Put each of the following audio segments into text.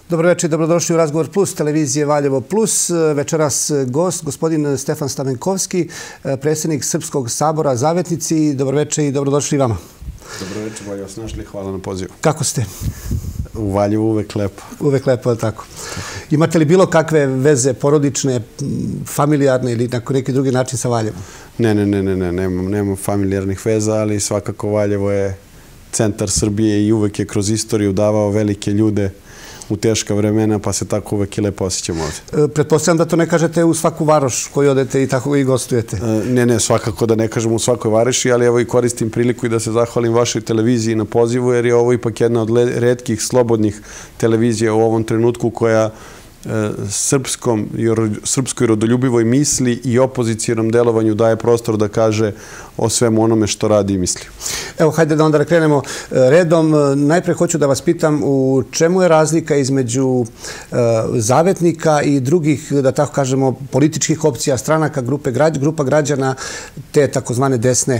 Dobro večer i dobrodošli u Razgovor Plus, televizije Valjevo Plus. Večeras gost, gospodin Stefan Stamenkovski, predsjednik Srpskog sabora Zavetnici. Dobro večer i dobrodošli i vama. Dobro večer, bolje vas našli. Hvala na pozivu. Kako ste? U Valjevu uvek lepo. Uvek lepo, je tako. Imate li bilo kakve veze porodične, familijarne ili na neki drugi način sa Valjevom? Nemam familijarnih veza, ali svakako Valjevo je centar Srbije i uvek je kroz istoriju davao velike ljude u teška vremena, pa se tako uvek i lepo osjećamo ovdje. Pretpostavljam da to ne kažete u svaku varoš koju odete i tako i gostujete. Ne, svakako da ne kažemo u svakoj varoši, ali evo i koristim priliku i da se zahvalim vašoj televiziji na pozivu, jer je ovo ipak jedna od retkih slobodnih televizija u ovom trenutku koja srpskoj rodoljubivoj misli i opozicijonom delovanju daje prostor da kaže o svemu onome što radi i misli. Evo, hajde da onda krenemo redom. Najpre hoću da vas pitam u čemu je razlika između Zavetnika i drugih, da tako kažemo, političkih opcija, stranaka, grupa građana, te takozvane desne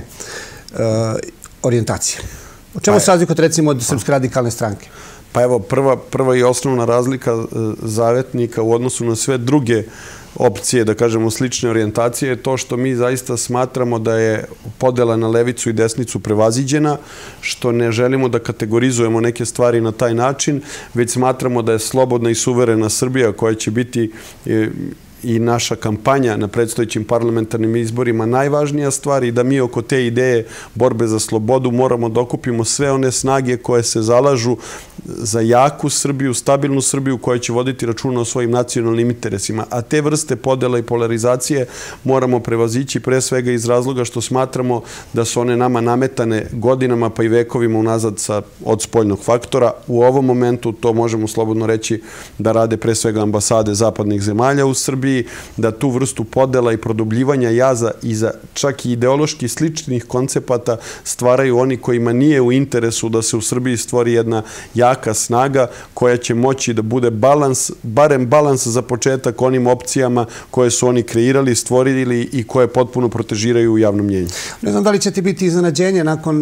orijentacije. U čemu se razlikuje, recimo, od Srpske radikalne stranke? Pa evo, prva i osnovna razlika Zavetnika u odnosu na sve druge opcije, da kažemo slične orijentacije, je to što mi zaista smatramo da je podela na levicu i desnicu prevaziđena, što ne želimo da kategorizujemo neke stvari na taj način, već smatramo da je slobodna i suverena Srbija koja će biti i naša kampanja na predstojećim parlamentarnim izborima najvažnija stvar i da mi oko te ideje borbe za slobodu moramo da okupimo sve one snage koje se zalažu za jaku Srbiju, stabilnu Srbiju koja će voditi računa o svojim nacionalnim interesima. A te vrste podela i polarizacije moramo prevazići pre svega iz razloga što smatramo da su one nama nametane godinama pa i vekovima unazad od spoljnog faktora. U ovom momentu to možemo slobodno reći da rade pre svega ambasade zapadnih zemalja u Srbiji, da tu vrstu podela i produbljivanja jaza iza čak i ideološki sličnih koncepata stvaraju oni kojima nije u interesu da se u Srbiji stvori jedna jaka snaga koja će moći da bude balans, barem balans za početak onim opcijama koje su oni kreirali, stvorili i koje potpuno protežiraju u javnom mnjenju. Ne znam da li ćete biti iznenađenje nakon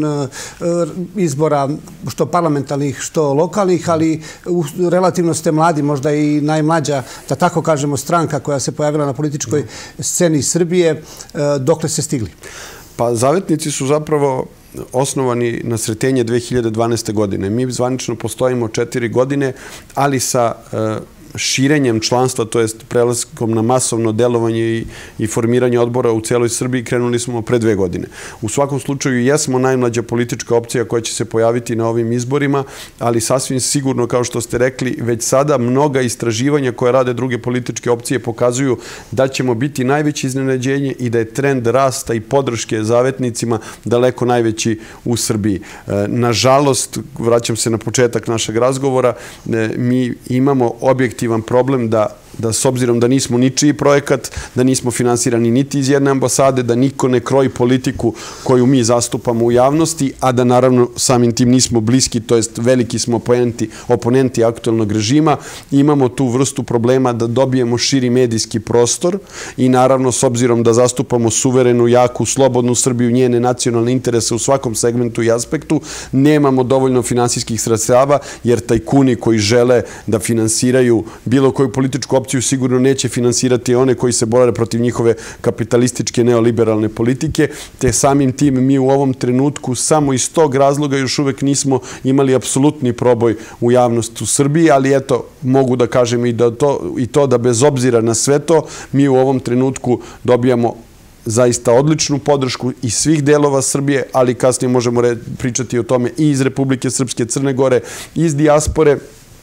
izbora što parlamentarnih, što lokalnih, ali relativno ste mladi, možda i najmlađa, da tako kažemo, stranka koja se pojavila na političkoj sceni Srbije. Dokle ste stigli? Pa Zavetnici su zapravo osnovani na Sretenje 2012. godine. Mi zvanično postojimo 4 godine, ali sa širenjem članstva, to jest prelaskom na masovno delovanje i formiranje odbora u cijeloj Srbiji krenuli smo pre 2 godine. U svakom slučaju jesmo najmlađa politička opcija koja će se pojaviti na ovim izborima, ali sasvim sigurno, kao što ste rekli, već sada mnoga istraživanja koje rade druge političke opcije pokazuju da ćemo biti najveće iznenađenje i da je trend rasta i podrške Zavetnicima daleko najveći u Srbiji. Nažalost, vraćam se na početak našeg razgovora, mi imamo objektivno problem da s obzirom da nismo ničiji projekat, da nismo finansirani niti iz jedne ambasade, da niko ne kroji politiku koju mi zastupamo u javnosti, a da naravno samim tim nismo bliski, to jest veliki smo oponenti aktuelnog režima, imamo tu vrstu problema da dobijemo širi medijski prostor i naravno s obzirom da zastupamo suverenu, jaku, slobodnu Srbiju, njene nacionalne interese u svakom segmentu i aspektu, nemamo dovoljno finansijskih sredstava, jer tajkuni koji žele da finansiraju bilo koju političku opciju sigurno neće finansirati one koji se bore protiv njihove kapitalističke neoliberalne politike, te samim tim mi u ovom trenutku samo iz tog razloga još uvek nismo imali apsolutni proboj u javnost u Srbiji, ali eto, mogu da kažem i to da bez obzira na sve to, mi u ovom trenutku dobijamo zaista odličnu podršku iz svih delova Srbije, ali kasnije možemo pričati o tome i iz Republike Srpske, Crne Gore, iz dijaspore,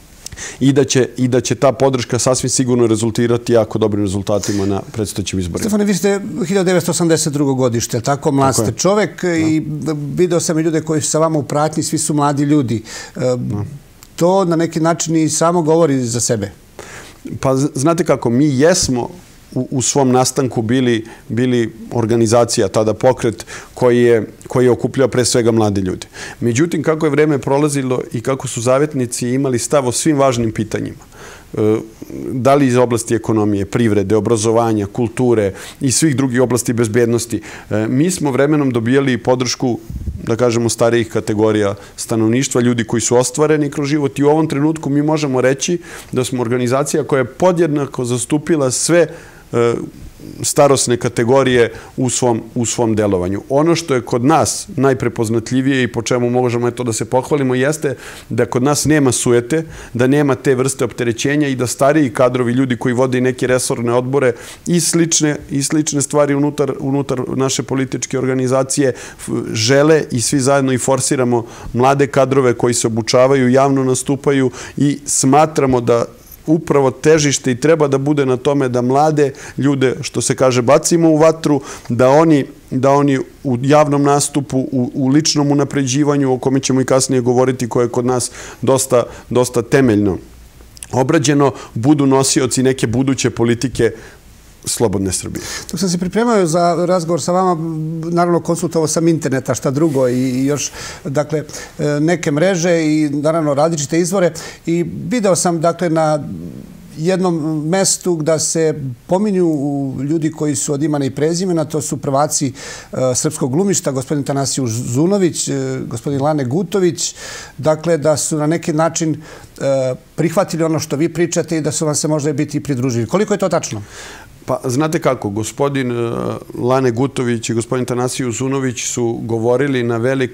i da će ta podrška sasvim sigurno rezultirati jako dobrim rezultatima na predstojećim izborima. Stefane, vi ste 1982. godište, tako mlad ste čovek i video sam i ljude koji su sa vama u pratnji, svi su mladi ljudi. To na neki način i samo govori za sebe. Pa znate kako, mi jesmo u svom nastanku bili organizacija, tada pokret koji je okupljao pre svega mlade ljude. Međutim, kako je vreme prolazilo i kako su Zavetnici imali stav o svim važnim pitanjima, da li iz oblasti ekonomije, privrede, obrazovanja, kulture i svih drugih oblasti bezbednosti, mi smo vremenom dobijali podršku da kažemo, starijih kategorija stanovništva, ljudi koji su ostvareni kroz život i u ovom trenutku mi možemo reći da smo organizacija koja je podjednako zastupila sve starosne kategorije u svom delovanju. Ono što je kod nas najprepoznatljivije i po čemu možemo da se pohvalimo jeste da kod nas nema sujete, da nema te vrste opterećenja i da stariji kadrovi, ljudi koji vode neke resorne odbore i slične stvari unutar naše političke organizacije žele i svi zajedno i forsiramo mlade kadrove koji se obučavaju, javno nastupaju i smatramo da upravo težište i treba da bude na tome da mlade ljude, što se kaže, bacimo u vatru, da oni u javnom nastupu, u ličnom unapređivanju, o kome ćemo i kasnije govoriti, koje je kod nas dosta temeljno obrađeno, budu nosioci neke buduće politike slobodne Srbije. Dok sam se pripremao za razgovor sa vama, naravno konsultovao sam interneta, šta drugo i još, dakle, neke mreže i naravno različite izvore i video sam, dakle, na jednom mestu da se pominju ljudi koji su od imena i prezimena, to su prvaci srpskog glumišta, gospodin Tanasiju Zunović, gospodin Lane Gutović, dakle, da su na neki način prihvatili ono što vi pričate i da su vam se možda biti pridružili. Koliko je to tačno? Pa, znate kako, gospodin Lane Gutović i gospodin Tanasiju Zunović su govorili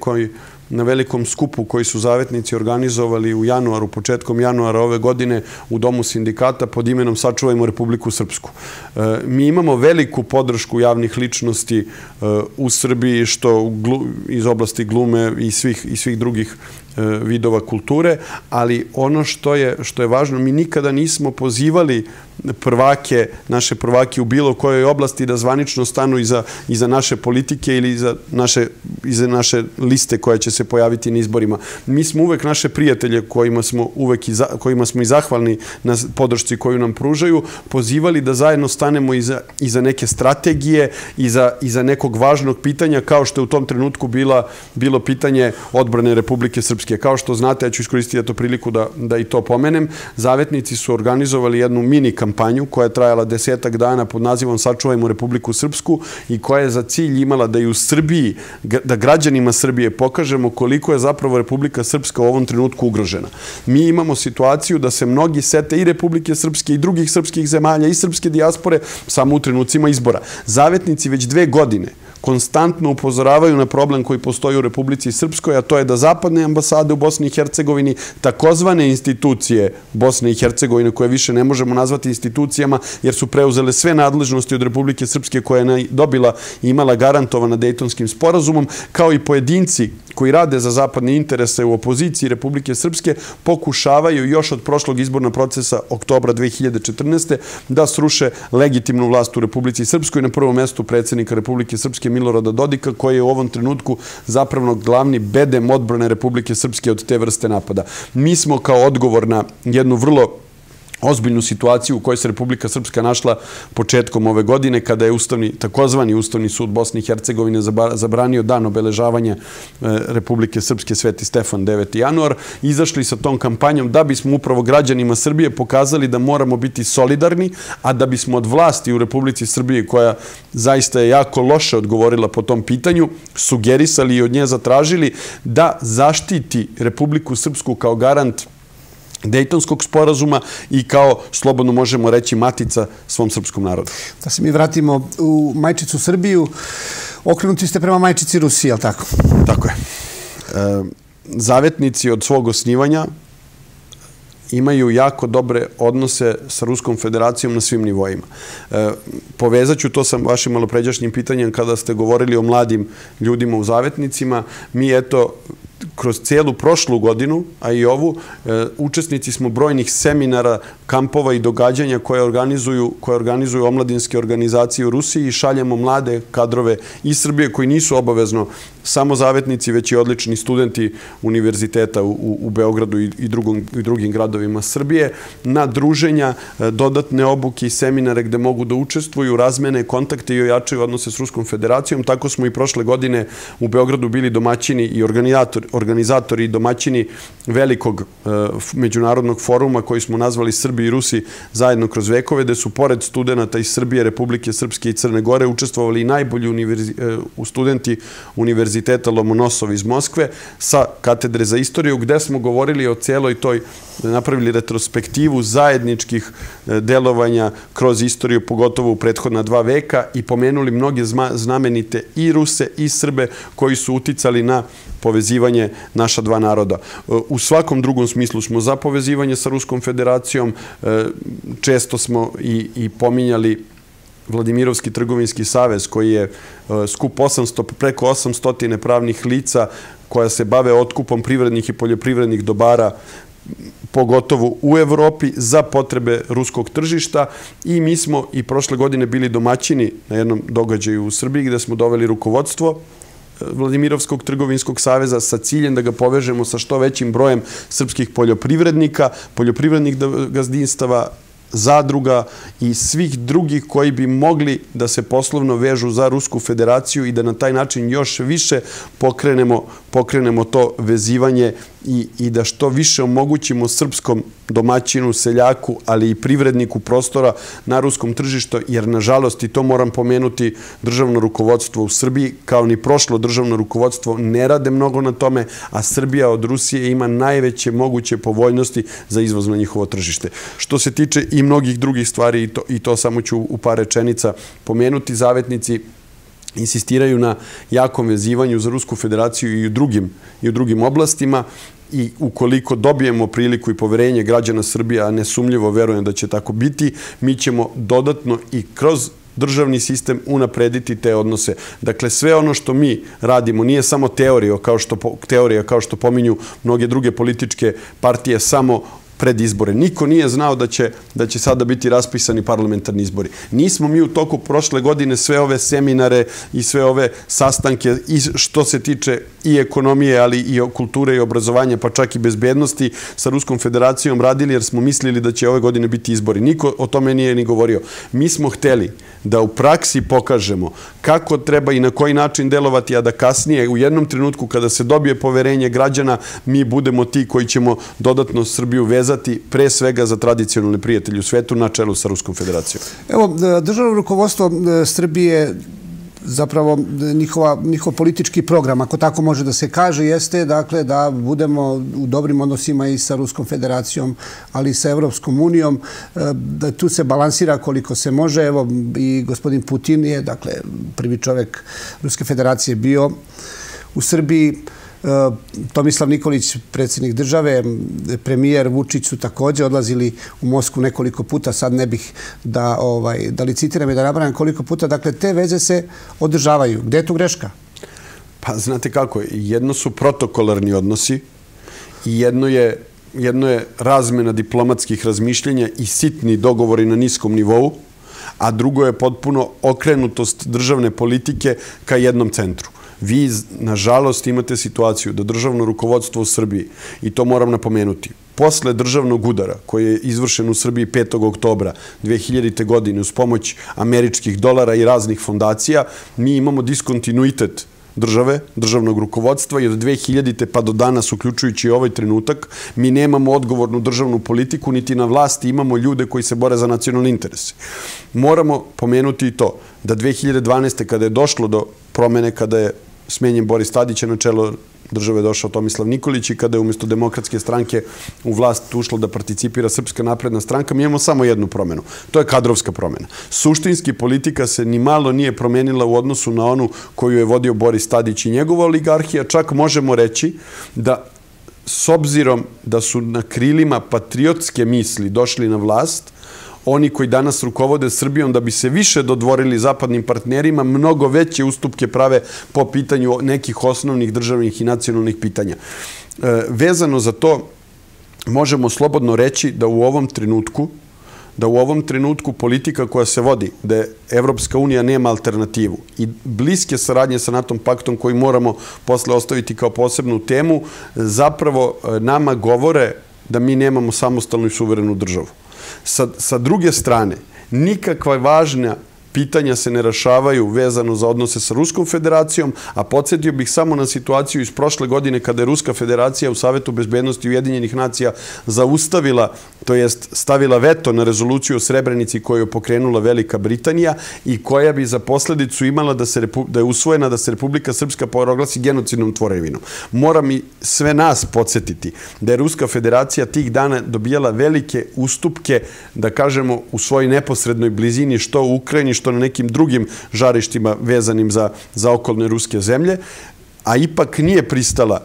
na velikom skupu koji su zavetnici organizovali u januaru, početkom januara ove godine u Domu sindikata pod imenom Sačuvajmo Republiku Srpsku. Mi imamo veliku podršku javnih ličnosti u Srbiji, što iz oblasti glume i svih drugih vidova kulture, ali ono što je važno, mi nikada nismo pozivali naše prvake u bilo kojoj oblasti da zvanično stanu iza naše politike ili iza naše liste koja će se pojaviti na izborima. Mi smo uvek naše prijatelje kojima smo i zahvalni na podršci koju nam pružaju, pozivali da zajedno stanemo iza neke strategije, iza nekog važnog pitanja, kao što je u tom trenutku bilo pitanje odbrane Republike Srpske. Kao što znate, ja ću iskoristiti to priliku da i to pomenem, zavetnici su organizovali jednu mini kampanju koja je trajala 10 dana pod nazivom Sačuvajmo Republiku Srpsku i koja je za cilj imala da i u Srbiji, da građanima Srbije pokažemo koliko je zapravo Republika Srpska u ovom trenutku ugrožena. Mi imamo situaciju da se mnogi sete i Republike Srpske i drugih srpskih zemalja i srpske dijaspore samo u trenucima izbora. Zavetnici već 2 godine konstantno upozoravaju na problem koji postoji u Republici Srpskoj, a to je da zapadne ambasade u Bosni i Hercegovini, takozvane institucije Bosne i Hercegovine, koje više ne možemo nazvati institucijama, jer su preuzele sve nadležnosti od Republike Srpske koje je dobila i imala garantovana Dejtonskim sporazumom, kao i pojedinci koji rade za zapadne interese u opoziciji Republike Srpske, pokušavaju još od prošlog izbornog procesa oktobra 2014. da sruše legitimnu vlast u Republici Srpskoj, na prvom mestu predsjednika Republike Srpske Milorada Dodika, koji je u ovom trenutku zapravo glavni bedem odbrane Republike Srpske od te vrste napada. Mi smo kao odgovor na jednu vrlo ozbiljnu situaciju u kojoj se Republika Srpska našla početkom ove godine, kada je takozvani Ustavni sud Bosne i Hercegovine zabranio dan obeležavanja Republike Srpske Sveti Stefan 9. januar, izašli sa tom kampanjom da bismo upravo građanima Srbije pokazali da moramo biti solidarni, a da bismo od vlasti u Republici Srbije, koja zaista je jako loše odgovorila po tom pitanju, sugerisali i od nje zatražili da zaštiti Republiku Srpsku kao garant Dejtonskog sporazuma i kao, slobodno možemo reći, matica svom srpskom narodu. Da se mi vratimo u majčicu Srbiju, okrenuti ste prema majčici Rusiji, je li tako? Tako je. Zavetnici od svog osnivanja imaju jako dobre odnose sa Ruskom federacijom na svim nivoima. Povezat ću to sa vašim malopređašnjim pitanjem kada ste govorili o mladim ljudima u zavetnicima. Mi, eto, kroz cijelu prošlu godinu, a i ovu, učesnici smo brojnih seminara, kampova i događanja koje organizuju omladinske organizacije u Rusiji i šaljemo mlade kadrove iz Srbije koji nisu obavezno samo zavetnici, već i odlični studenti univerziteta u Beogradu i drugim gradovima Srbije, na druženja, dodatne obuke i seminare gde mogu da učestvuju, razmene, kontakte i ojačaju odnose s Ruskom federacijom. Tako smo i prošle godine u Beogradu bili domaćini i organizatori i domaćini velikog međunarodnog foruma koji smo nazvali Srbi i Rusi zajedno kroz vekove, gde su pored studenta iz Srbije, Republike Srpske i Crne Gore učestvovali i najbolji studenti univerziteta Univerziteta Lomonosov iz Moskve sa katedre za istoriju, gde smo govorili o cijeloj toj, napravili retrospektivu zajedničkih delovanja kroz istoriju, pogotovo u prethodna 2 veka, i pomenuli mnoge znamenite i Ruse i Srbe koji su uticali na povezivanje naša 2 naroda. U svakom drugom smislu smo za povezivanje sa Ruskom federacijom. Često smo i pominjali Vladimirovski trgovinski savez, koji je skup preko 800 pravnih lica koja se bave otkupom privrednih i poljoprivrednih dobara, pogotovo u Evropi, za potrebe ruskog tržišta, i mi smo i prošle godine bili domaćini na jednom događaju u Srbiji gde smo doveli rukovodstvo Vladimirovskog trgovinskog saveza sa ciljem da ga povežemo sa što većim brojem srpskih poljoprivrednika, poljoprivrednih gazdinstava, zadruga i svih drugih koji bi mogli da se poslovno vežu za Rusku federaciju i da na taj način još više pokrenemo to vezivanje i da što više omogućimo srpskom domaćinu, seljaku, ali i privredniku prostora na ruskom tržištu, jer nažalost, i to moram pomenuti, državno rukovodstvo u Srbiji, kao ni prošlo državno rukovodstvo, ne rade mnogo na tome, a Srbija od Rusije ima najveće moguće povoljnosti za izvoz na njihovo tržište. Što se tiče i mnogih drugih stvari, i to samo ću u par rečenica pomenuti, zavetnici insistiraju na jakom vezivanju za Rusku federaciju i u drugim oblastima, i ukoliko dobijemo priliku i poverenje građana Srbije, a nesumljivo verujem da će tako biti, mi ćemo dodatno i kroz državni sistem unaprediti te odnose. Dakle, sve ono što mi radimo nije samo teorija, kao što pominju mnoge druge političke partije, samo pred izbore. Niko nije znao da će sada biti raspisani parlamentarni izbori. Nismo mi u toku prošle godine sve ove seminare i sve ove sastanke, i što se tiče i ekonomije, ali i kulture i obrazovanja, pa čak i bezbednosti, sa Ruskom federacijom radili, jer smo mislili da će ove godine biti izbori. Niko o tome nije ni govorio. Mi smo hteli da u praksi pokažemo kako treba i na koji način delovati, a da kasnije, u jednom trenutku kada se dobije poverenje građana, mi budemo ti koji ćemo dodatno Srbiju vezati, pre svega za tradicionalne prijatelje u svetu, na čelu sa Ruskom federacijom. Evo, državno rukovodstvo Srbije, zapravo njihov politički program, ako tako može da se kaže, jeste dakle da budemo u dobrim odnosima i sa Ruskom federacijom, ali i sa Evropskom unijom, da tu se balansira koliko se može. Evo, i gospodin Putin je, dakle, prvi čovjek Ruske federacije bio u Srbiji. Tomislav Nikolić, predsjednik države, premijer Vučić su također odlazili u Moskvu nekoliko puta, sad ne bih da licitiram i da nabrajam koliko puta. Dakle, te veze se održavaju. Gde je tu greška? Pa, znate kako, jedno su protokolarni odnosi i jedno je razmena diplomatskih razmišljenja i sitni dogovori na niskom nivou, a drugo je potpuno okrenutost državne politike ka jednom centru. Vi, nažalost, imate situaciju da državno rukovodstvo u Srbiji, i to moram napomenuti, posle državnog udara koji je izvršen u Srbiji 5. oktobra 2000. godine uz pomoć američkih dolara i raznih fondacija, mi imamo diskontinuitet državnog rukovodstva, i od 2000. pa do danas, uključujući ovaj trenutak, mi nemamo odgovornu državnu politiku, niti na vlasti imamo ljude koji se bore za nacionalne interese. Moramo pomenuti i to da 2012. kada je došlo do promene, kada je smenjen Boris Tadić, na čelo države došao Tomislav Nikolić, i kada je umjesto Demokratske stranke u vlast ušlo da participira Srpska napredna stranka, mi imamo samo jednu promenu. To je kadrovska promena. Suštinski politika se ni malo nije promenila u odnosu na onu koju je vodio Boris Tadić i njegova oligarhija. Čak možemo reći da, s obzirom da su na krilima patriotske misli došli na vlast, oni koji danas rukovode Srbijom, da bi se više dodvorili zapadnim partnerima, mnogo veće ustupke prave po pitanju nekih osnovnih državnih i nacionalnih pitanja. Vezano za to, možemo slobodno reći da u ovom trenutku politika koja se vodi, da Evropska unija nema alternativu, i bliske saradnje sa NATO paktom, koji moramo posle ostaviti kao posebnu temu, zapravo nama govore da mi nemamo samostalnu i suverenu državu. Sa druge strane, nikakva važna pitanja se ne rešavaju vezano za odnose sa Ruskom federacijom, a podsjetio bih samo na situaciju iz prošle godine kada je Ruska federacija u Savetu bezbednosti Ujedinjenih nacija zaustavila, to jest stavila veto na rezoluciju o Srebrenici koju je pokrenula Velika Britanija i koja bi za posledicu imala da je usvojena da se Republika Srpska proglasi genocidnom tvorevinom. Moram i sve nas podsjetiti da je Ruska federacija tih dana dobijala velike ustupke, da kažemo, u svojoj neposrednoj blizini, što u Ukrajini, što na nekim drugim žarištima vezanim za okolne ruske zemlje, a ipak nije pristala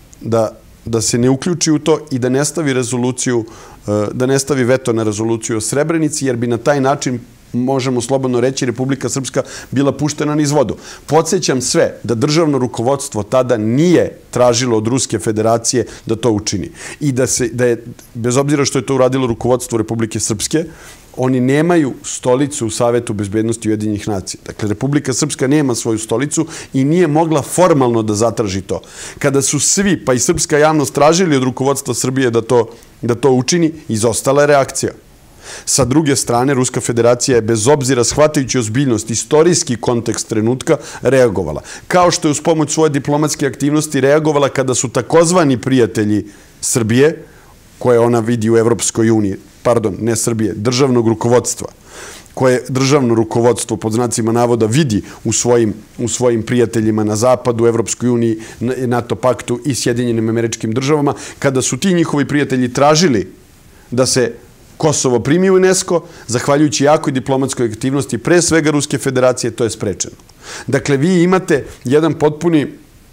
da se ne uključi u to i da ne stavi rezoluciju, da ne stavi veto na rezoluciju o Srebrenici, jer bi na taj način, možemo slobodno reći, Republika Srpska bila puštena niz vodu. Podsjećam sve da državno rukovodstvo tada nije tražilo od Ruske federacije da to učini. I da je, bez obzira što je to uradilo rukovodstvo Republike Srpske, oni nemaju stolicu u Savetu bezbednosti Ujedinjenih nacija. Dakle, Republika Srpska nema svoju stolicu i nije mogla formalno da zatraži to. Kada su svi, pa i srpska javnost, tražili od rukovodstva Srbije da to učini, izostala je reakcija. Sa druge strane, Ruska federacija je, bez obzira, shvatajući ozbiljnost, istorijski kontekst trenutka, reagovala. Kao što je uz pomoć svoje diplomatske aktivnosti reagovala kada su takozvani prijatelji Srbije, koje ona vidi u Evropskoj uniji, pardon, ne Srbije, državnog rukovodstva, koje državno rukovodstvo pod znacima navoda vidi u svojim prijateljima na Zapadu, Evropskoj uniji, NATO paktu i Sjedinjenim Američkim Državama, kada su ti njihovi prijatelji tražili da se Kosovo primi u UNESCO, zahvaljujući jakoj diplomatskoj aktivnosti, pre svega Ruske federacije, to je sprečeno. Dakle, vi imate jedan potpuni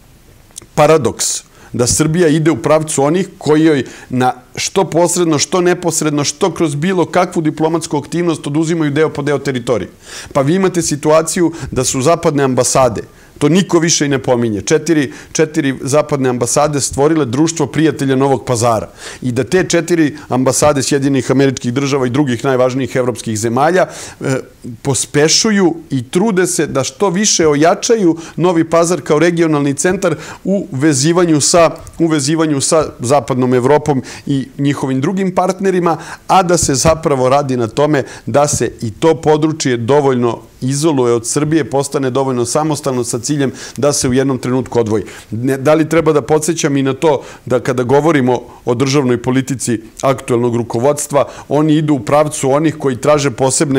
paradoks da Srbija ide u pravcu onih koji joj na što posredno, što neposredno, što kroz bilo kakvu diplomatsku aktivnost oduzimaju deo po deo teritorije. Pa vi imate situaciju da su zapadne ambasade, to niko više i ne pominje, četiri zapadne ambasade stvorile društvo prijatelja Novog Pazara i da te 4 ambasade Sjedinjenih Američkih Država i drugih najvažnijih evropskih zemalja pospešuju i trude se da što više ojačaju Novi Pazar kao regionalni centar u vezivanju sa zapadnom Evropom i njihovim drugim partnerima, a da se zapravo radi na tome da se i to područje dovoljno izoluje od Srbije, postane dovoljno samostalno sa ciljem da se u jednom trenutku odvoji. Da li treba da podsjećam i na to da kada govorimo o državnoj politici aktuelnog rukovodstva, oni idu u pravcu onih koji traže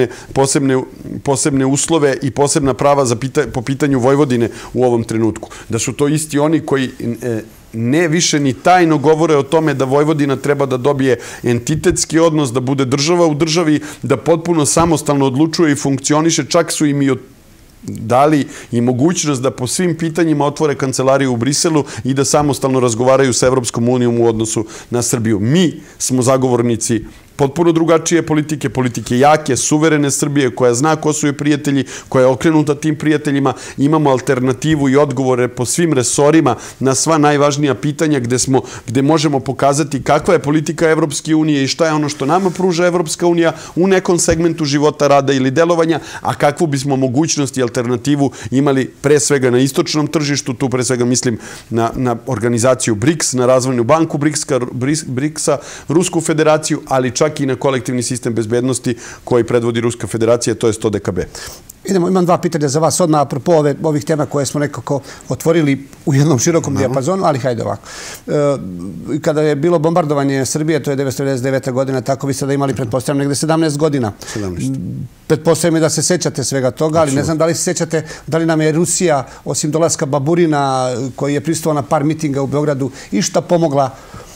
posebne uslove i posebna prava po pitanju Vojvodine u ovom trenutku. Da su to isti oni koji ne više ni tajno govore o tome da Vojvodina treba da dobije entitetski odnos, da bude država u državi, da potpuno samostalno odlučuje i funkcioniše, čak su im i dali i mogućnost da po svim pitanjima otvore kancelariju u Briselu i da samostalno razgovaraju sa Evropskom unijom u odnosu na Srbiju. Mi smo zagovornici potpuno drugačije politike jake, suverene Srbije, koja zna ko su joj prijatelji, koja je okrenuta tim prijateljima. Imamo alternativu i odgovore po svim resorima na sva najvažnija pitanja gde možemo pokazati kakva je politika Evropske unije i šta je ono što nama pruža Evropska unija u nekom segmentu života, rada ili delovanja, a kakvu bismo mogućnost i alternativu imali pre svega na istočnom tržištu, tu pre svega mislim na organizaciju BRICS, na razvojnu banku BRICS-a, Rusku federaciju, ali čak i na kolektivni sistem bezbednosti koji predvodi Ruska federacija, to je ODKB. Imam 2 pitanja za vas odmah, apropo ovih tema koje smo nekako otvorili u jednom širokom dijapazonu, ali hajde ovako. Kada je bilo bombardovanje Srbije, to je 1999. godina, tako vi ste da imali, pretpostavljam, negde 17 godina. 17. Pretpostavljam da se sećate svega toga, ali ne znam da li se sećate da li nam je Rusija, osim dolaska Baburina, koji je prisutovao na par mitinga u Beogradu, išta pomogla?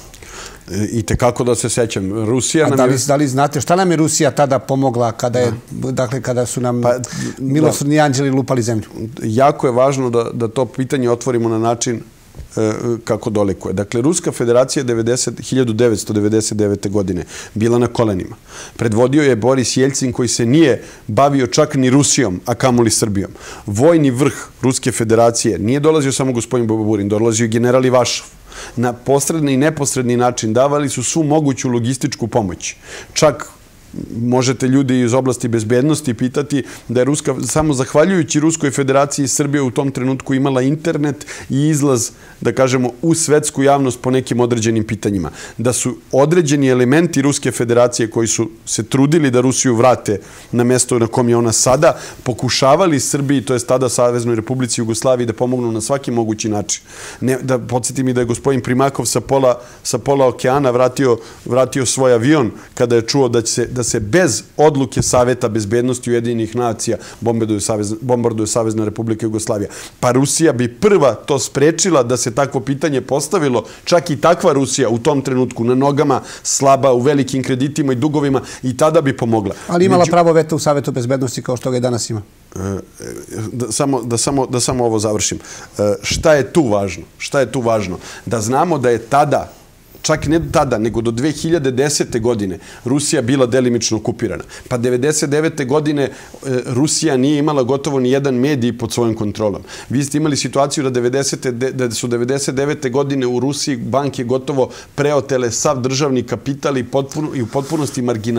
I tekako da se sećam. Rusija nam je... Da li znate šta nam je Rusija tada pomogla kada su nam milosrdni anđeli lupali zemlju? Jako je važno da to pitanje otvorimo na način kako dolikuje. Dakle, Ruska federacija 1999. godine bila na kolenima. Predvodio je Boris Jeljcin koji se nije bavio čak ni Rusijom, a kamoli Srbijom. Vojni vrh Ruske federacije nije dolazio samo gospodin Baburin, dolazio i general Ivašov. Na posredni i neposredni način davali su svu moguću logističku pomoć. Čak možete ljudi iz oblasti bezbednosti pitati da je samo zahvaljujući Ruskoj federaciji Srbija u tom trenutku imala internet i izlaz, da kažemo, u svetsku javnost po nekim određenim pitanjima. Da su određeni elementi Ruske federacije koji su se trudili da Rusiju vrate na mesto na kom je ona sada, pokušavali Srbiji, to je tada Saveznoj Republici Jugoslaviji, da pomognu na svaki mogući način. Da podsjetim i da je gospodin Primakov sa pola okeana vratio svoj avion kada je čuo da se bez odluke Saveta bezbednosti Ujedinjenih nacija bombarduje Savezna Republika Jugoslavija. Pa Rusija bi prva to sprečila da se takvo pitanje postavilo, čak i takva Rusija u tom trenutku na nogama, slaba, u velikim kreditima i dugovima, i tada bi pomogla. Ali imala pravo veta u Savetu bezbednosti kao što ga i danas ima. Da samo ovo završim. Šta je tu važno? Šta je tu važno? Da znamo da je tada, čak ne tada, nego do 2010. godine Rusija bila delimično okupirana. Pa 1999. godine Rusija nije imala gotovo ni jedan medij pod svojom kontrolom. Vi ste imali situaciju da su 1999. godine u Rusiji banke gotovo preotele sav državni kapital i u potpunosti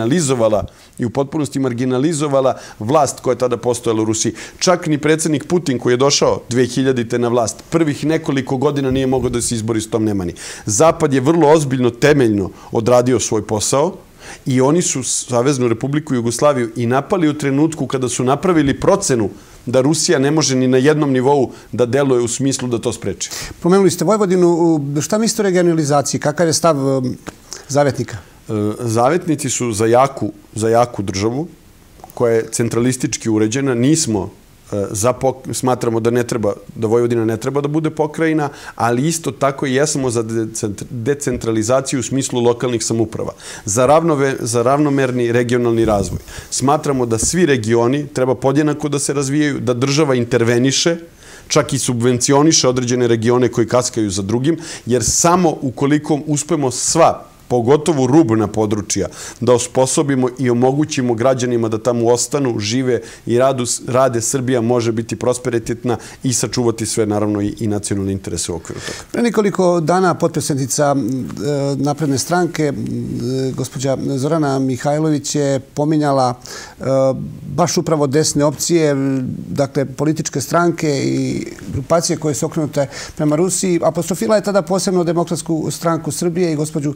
marginalizovala vlast koja je tada postojala u Rusiji. Čak ni predsjednik Putin koji je došao 2000. na vlast, prvih nekoliko godina nije mogao da se izbori s tom nemani. Zapad je vrlo ozbiljno, temeljno odradio svoj posao i oni su Saveznu Republiku Jugoslaviju i napali u trenutku kada su napravili procenu da Rusija ne može ni na jednom nivou da deluje u smislu da to spreči. Pomenuli ste Vojvodinu. Šta mislite o regionalizaciji? Kakav je stav Zavetnika? Zavetnici su za jaku državu koja je centralistički uređena. Nismo smatramo da Vojvodina ne treba da bude pokrajina, ali isto tako i jesmo za decentralizaciju u smislu lokalnih samouprava, za ravnomerni regionalni razvoj. Smatramo da svi regioni treba podjednako da se razvijaju, da država interveniše, čak i subvencioniše određene regione koji kaskaju za drugim, jer samo ukoliko uspemo sva, pogotovo rubna područja, da osposobimo i omogućimo građanima da tamo ostanu, žive i rade, Srbija može biti prosperitetna i sačuvati sve, naravno, i nacionalne interese u okviru toga. Pre nekoliko dana potpredsjednica Napredne stranke, gospođa Zorana Mihajlović, je pominjala baš upravo desne opcije, dakle političke stranke i grupacije koje su okrenute prema Rusiji. Apostrofila je tada posebno Demokratsku stranku Srbije i gospođu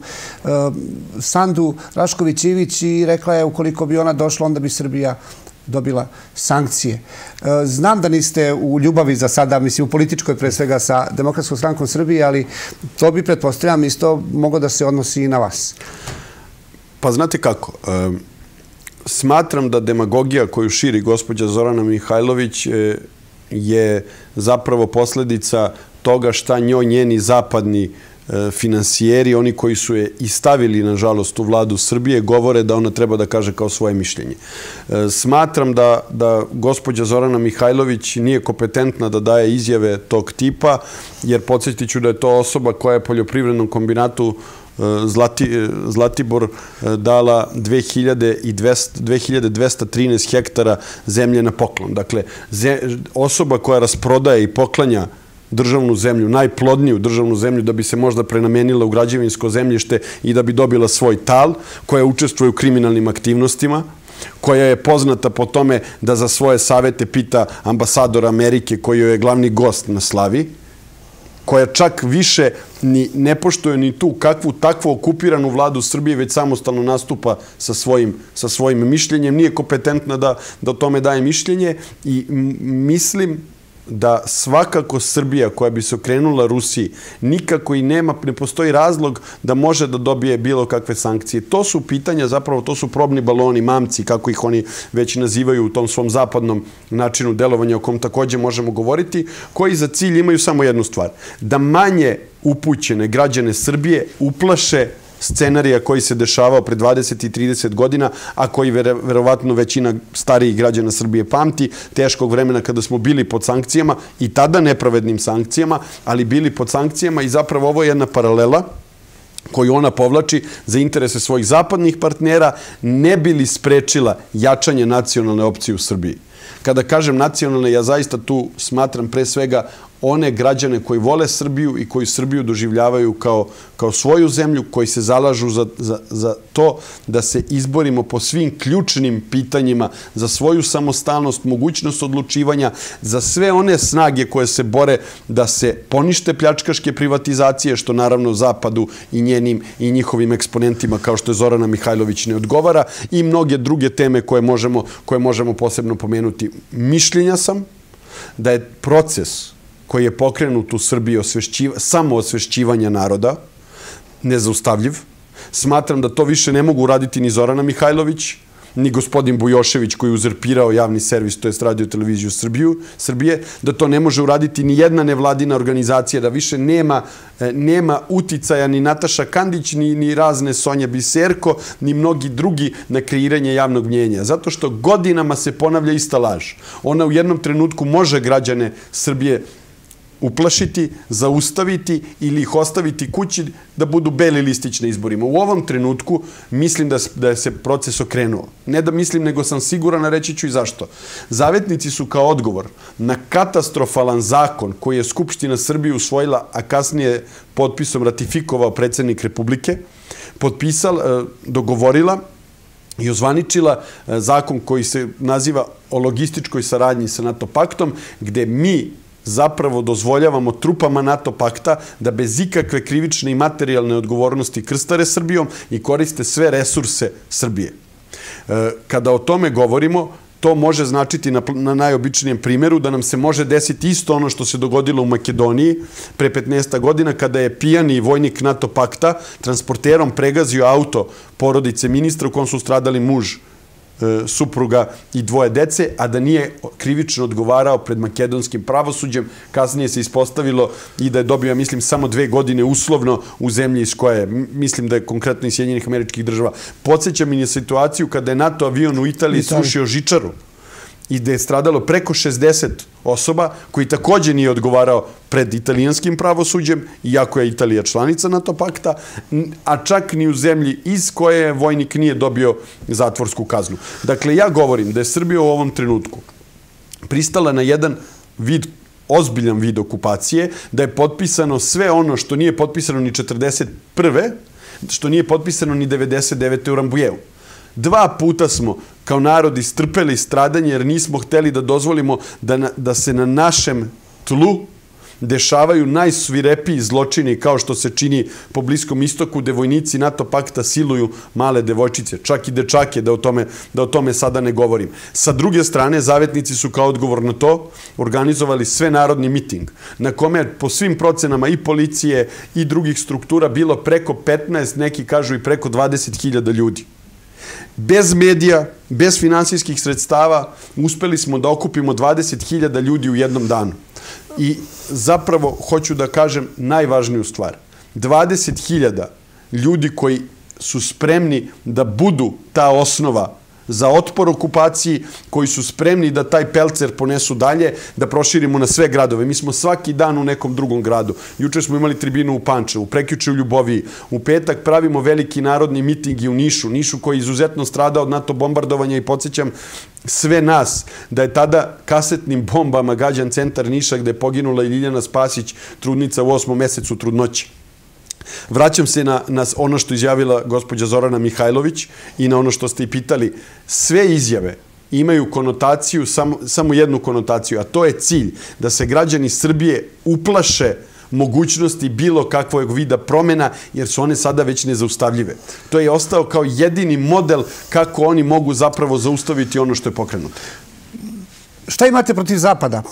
Sandu Rašković-Ivić i rekla je ukoliko bi ona došla, onda bi Srbija dobila sankcije. Znam da niste u ljubavi za sada, mislim u političkoj pre svega sa Demokratskom strankom Srbije, ali to bi, pretpostavljam, isto moglo da se odnosi i na vas. Pa znate kako, smatram da demagogija koju širi gospođa Zorana Mihajlović je zapravo posledica toga šta njoj njeni zapadni finansijeri, oni koji su je i stavili, nažalost, u vladu Srbije, govore da ona treba da kaže kao svoje mišljenje. Smatram da gospođa Zorana Mihajlović nije kompetentna da daje izjave tog tipa, jer podsjetit ću da je to osoba koja je poljoprivrednom kombinatu Zlatibor dala 2213 hektara zemlje na poklon. Dakle, osoba koja rasprodaje i poklanja državnu zemlju, najplodniju državnu zemlju, da bi se možda prenamenila u građevinsko zemljište i da bi dobila svoj tal, koja učestvuje u kriminalnim aktivnostima, koja je poznata po tome da za svoje savete pita ambasador Amerike koji je glavni gost na slavi, koja čak više ne poštuje ni tu kakvu takvu okupiranu vladu Srbije, već samostalno nastupa sa svojim mišljenjem, nije kompetentna da o tome daje mišljenje i mislim da svakako Srbija koja bi se okrenula Rusiji nikako i ne postoji razlog da može da dobije bilo kakve sankcije. To su pitanja, zapravo to su probni baloni, mamci, kako ih oni već nazivaju u tom svom zapadnom načinu delovanja o kom također možemo govoriti, koji za cilj imaju samo jednu stvar. Da manje upućene građane Srbije uplaše scenarija koji se dešavao pre 20 i 30 godina, a koji verovatno većina starijih građana Srbije pamti, teškog vremena kada smo bili pod sankcijama i tada nepravednim sankcijama, ali bili pod sankcijama i zapravo ovo je jedna paralela koju ona povlači za interese svojih zapadnih partnera, ne bi li sprečila jačanje nacionalne opcije u Srbiji. Kada kažem nacionalne, ja zaista tu smatram pre svega one građane koji vole Srbiju i koji Srbiju doživljavaju kao svoju zemlju, koji se zalažu za to da se izborimo po svim ključnim pitanjima, za svoju samostalnost, mogućnost odlučivanja, za sve one snage koje se bore da se ponište pljačkaške privatizacije, što naravno Zapadu i njihovim eksponentima, kao što je Zorana Mihajlović, ne odgovara, i mnoge druge teme koje možemo posebno pomenuti. Mišljenja sam da je proces koji je pokrenut u Srbiji samoosvešćivanja naroda nezaustavljiv. Smatram da to više ne mogu uraditi ni Zorana Mihajlović, ni gospodin Bujošević koji je uzurpirao javni servis, to je Radio televiziju Srbije, da to ne može uraditi ni jedna nevladina organizacija, da više nema uticaja ni Nataša Kandić, ni razne Sonja Biserko, ni mnogi drugi na kreiranje javnog mnjenja. Zato što godinama se ponavlja ista laž. Ona u jednom trenutku može građane Srbije uplašiti, zaustaviti ili ih ostaviti kući da budu beli listić na izborima. U ovom trenutku mislim da se proces okrenuo. Ne da mislim, nego sam siguran, a reći ću i zašto. Zavetnici su kao odgovor na katastrofalan zakon koji je Skupština Srbije usvojila, a kasnije potpisom ratifikovao predsjednik Republike, dogovorila i ozvaničila zakon koji se naziva o logističkoj saradnji sa NATO paktom, gde mi zapravo dozvoljavamo trupama NATO pakta da bez ikakve krivične i materijalne odgovornosti krstare Srbijom i koriste sve resurse Srbije. Kada o tome govorimo, to može značiti na najobičnijem primjeru da nam se može desiti isto ono što se dogodilo u Makedoniji pre 15 godina, kada je pijani vojnik NATO pakta transporterom pregazio auto porodice ministra u kom su stradali muž, supruga i 2 dece, a da nije krivično odgovarao pred makedonskim pravosuđem. Kasnije se ispostavilo i da je dobio, mislim, samo 2 godine uslovno u zemlji iz koje, mislim da je konkretno iz Sjedinjenih Američkih Država. Podsjeća mi je situaciju kada je NATO avion u Italiji srušio žičaru i da je stradalo preko 60 osoba, koji također nije odgovarao pred italijanskim pravosuđem, iako je Italija članica NATO pakta, a čak ni u zemlji iz koje vojnik nije dobio zatvorsku kaznu. Dakle, ja govorim da je Srbija u ovom trenutku pristala na jedan ozbiljan vid okupacije, da je potpisano sve ono što nije potpisano ni 1941. što nije potpisano ni 1999. u Rambujevu. 2 puta smo kao narod istrpeli stradanje jer nismo hteli da dozvolimo da se na našem tlu dešavaju najsvirepiji zločini kao što se čini po Bliskom istoku, gde vojnici NATO pakta siluju male devojčice, čak i dečake, da o tome sada ne govorim. Sa druge strane, zavetnici su kao odgovor na to organizovali svenarodni miting, na kome po svim procenama i policije i drugih struktura bilo preko 15, neki kažu i preko 20.000 ljudi. Bez medija, bez finansijskih sredstava, uspeli smo da okupimo 20.000 ljudi u jednom danu. I zapravo hoću da kažem najvažniju stvar. 20.000 ljudi koji su spremni da budu ta osnova za otpor okupaciji, koji su spremni da taj pelcer ponesu dalje, da proširimo na sve gradove. Mi smo svaki dan u nekom drugom gradu. Juče smo imali tribinu u Pančevu, prekjuče u Ljuboviji. U petak pravimo veliki narodni miting i u Nišu koji je izuzetno stradao od NATO bombardovanja i podsjećam sve nas da je tada kasetnim bombama gađan centar Niša gde je poginula i Ljiljana Spasić, trudnica u 8. mesecu trudnoće. Vraćam se na ono što izjavila gospođa Zorana Mihajlović i na ono što ste i pitali. Sve izjave imaju konotaciju, samo jednu konotaciju, a to je cilj da se građani Srbije uplaše mogućnosti bilo kakvog vida promjena, jer su one sada već nezaustavljive. To je ostao kao jedini model kako oni mogu zapravo zaustaviti ono što je pokrenuto. Šta imate protiv Zapada?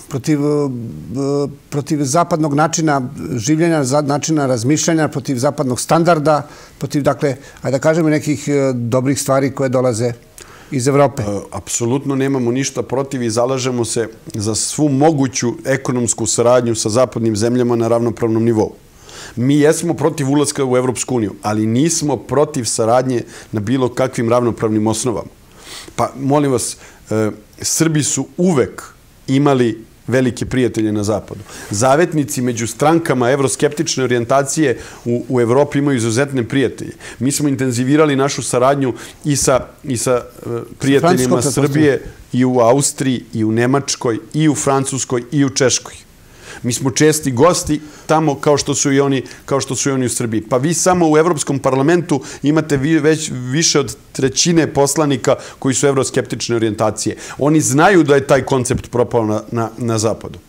Protiv zapadnog načina življenja, načina razmišljanja, protiv zapadnog standarda, protiv, dakle, ajde da kažemo, nekih dobrih stvari koje dolaze iz Evrope? Apsolutno nemamo ništa protiv i zalažemo se za svu moguću ekonomsku saradnju sa zapadnim zemljama na ravnopravnom nivou. Mi jesmo protiv ulaska u Evropsku uniju, ali nismo protiv saradnje na bilo kakvim ravnopravnim osnovama. Pa, molim vas, Srbi su uvek imali velike prijatelje na zapadu. Zavetnici među strankama evroskeptične orijentacije u Evropi imaju izuzetne prijatelje. Mi smo intenzivirali našu saradnju i sa prijateljima Srbije i u Austriji, i u Nemačkoj, i u Francuskoj, i u Češkoj. Mi smo česti gosti tamo kao što su i oni u Srbiji. Pa vi samo u Evropskom parlamentu imate već više od trećine poslanika koji su evroskeptične orijentacije. Oni znaju da je taj koncept propao na zapadu.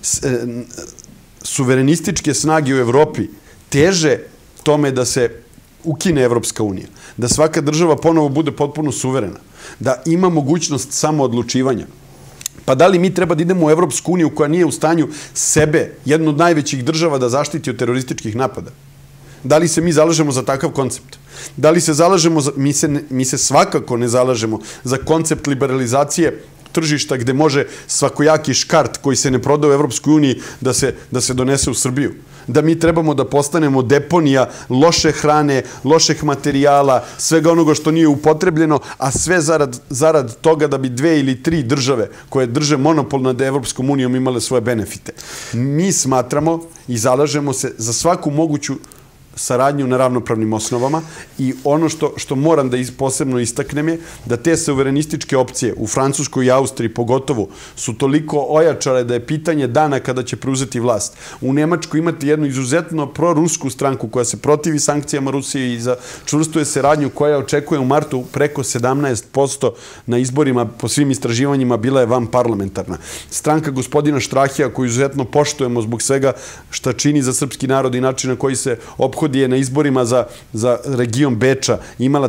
Suverenističke snage u Evropi teže tome da se ukine Evropska unija, da svaka država ponovo bude potpuno suverena, da ima mogućnost samoodlučivanja. Pa da li mi treba da idemo u Evropsku uniju koja nije u stanju sebe, jednu od najvećih država, da zaštiti od terorističkih napada? Da li se mi zalažemo za takav koncept? Da li se zalažemo za... Mi se svakako ne zalažemo za koncept liberalizacije tržišta gde može svakojaki škart koji se ne proda u Evropskoj uniji da se donese u Srbiju. Da mi trebamo da postanemo deponija loše hrane, loših materijala, svega onoga što nije upotrebljeno, a sve zarad toga da bi 2 ili 3 države koje drže monopol nad Evropskom unijom imale svoje benefite. Mi smatramo i zalažemo se za svaku moguću saradnju na ravnopravnim osnovama i ono što moram da posebno istaknem je da te suverenističke opcije u Francuskoj i Austriji pogotovo su toliko ojačale da je pitanje dana kada će preuzeti vlast. U Nemačkoj imate jednu izuzetno prorusku stranku koja se protivi sankcijama Rusije i čvrstuje saradnju koja očekuje u martu preko 17% na izborima, po svim istraživanjima bila je vanparlamentarna. Stranka gospodina Štrahija koju izuzetno poštujemo zbog svega šta čini za srpski narod i način na koji se ophoduje je na izborima za region Beča imala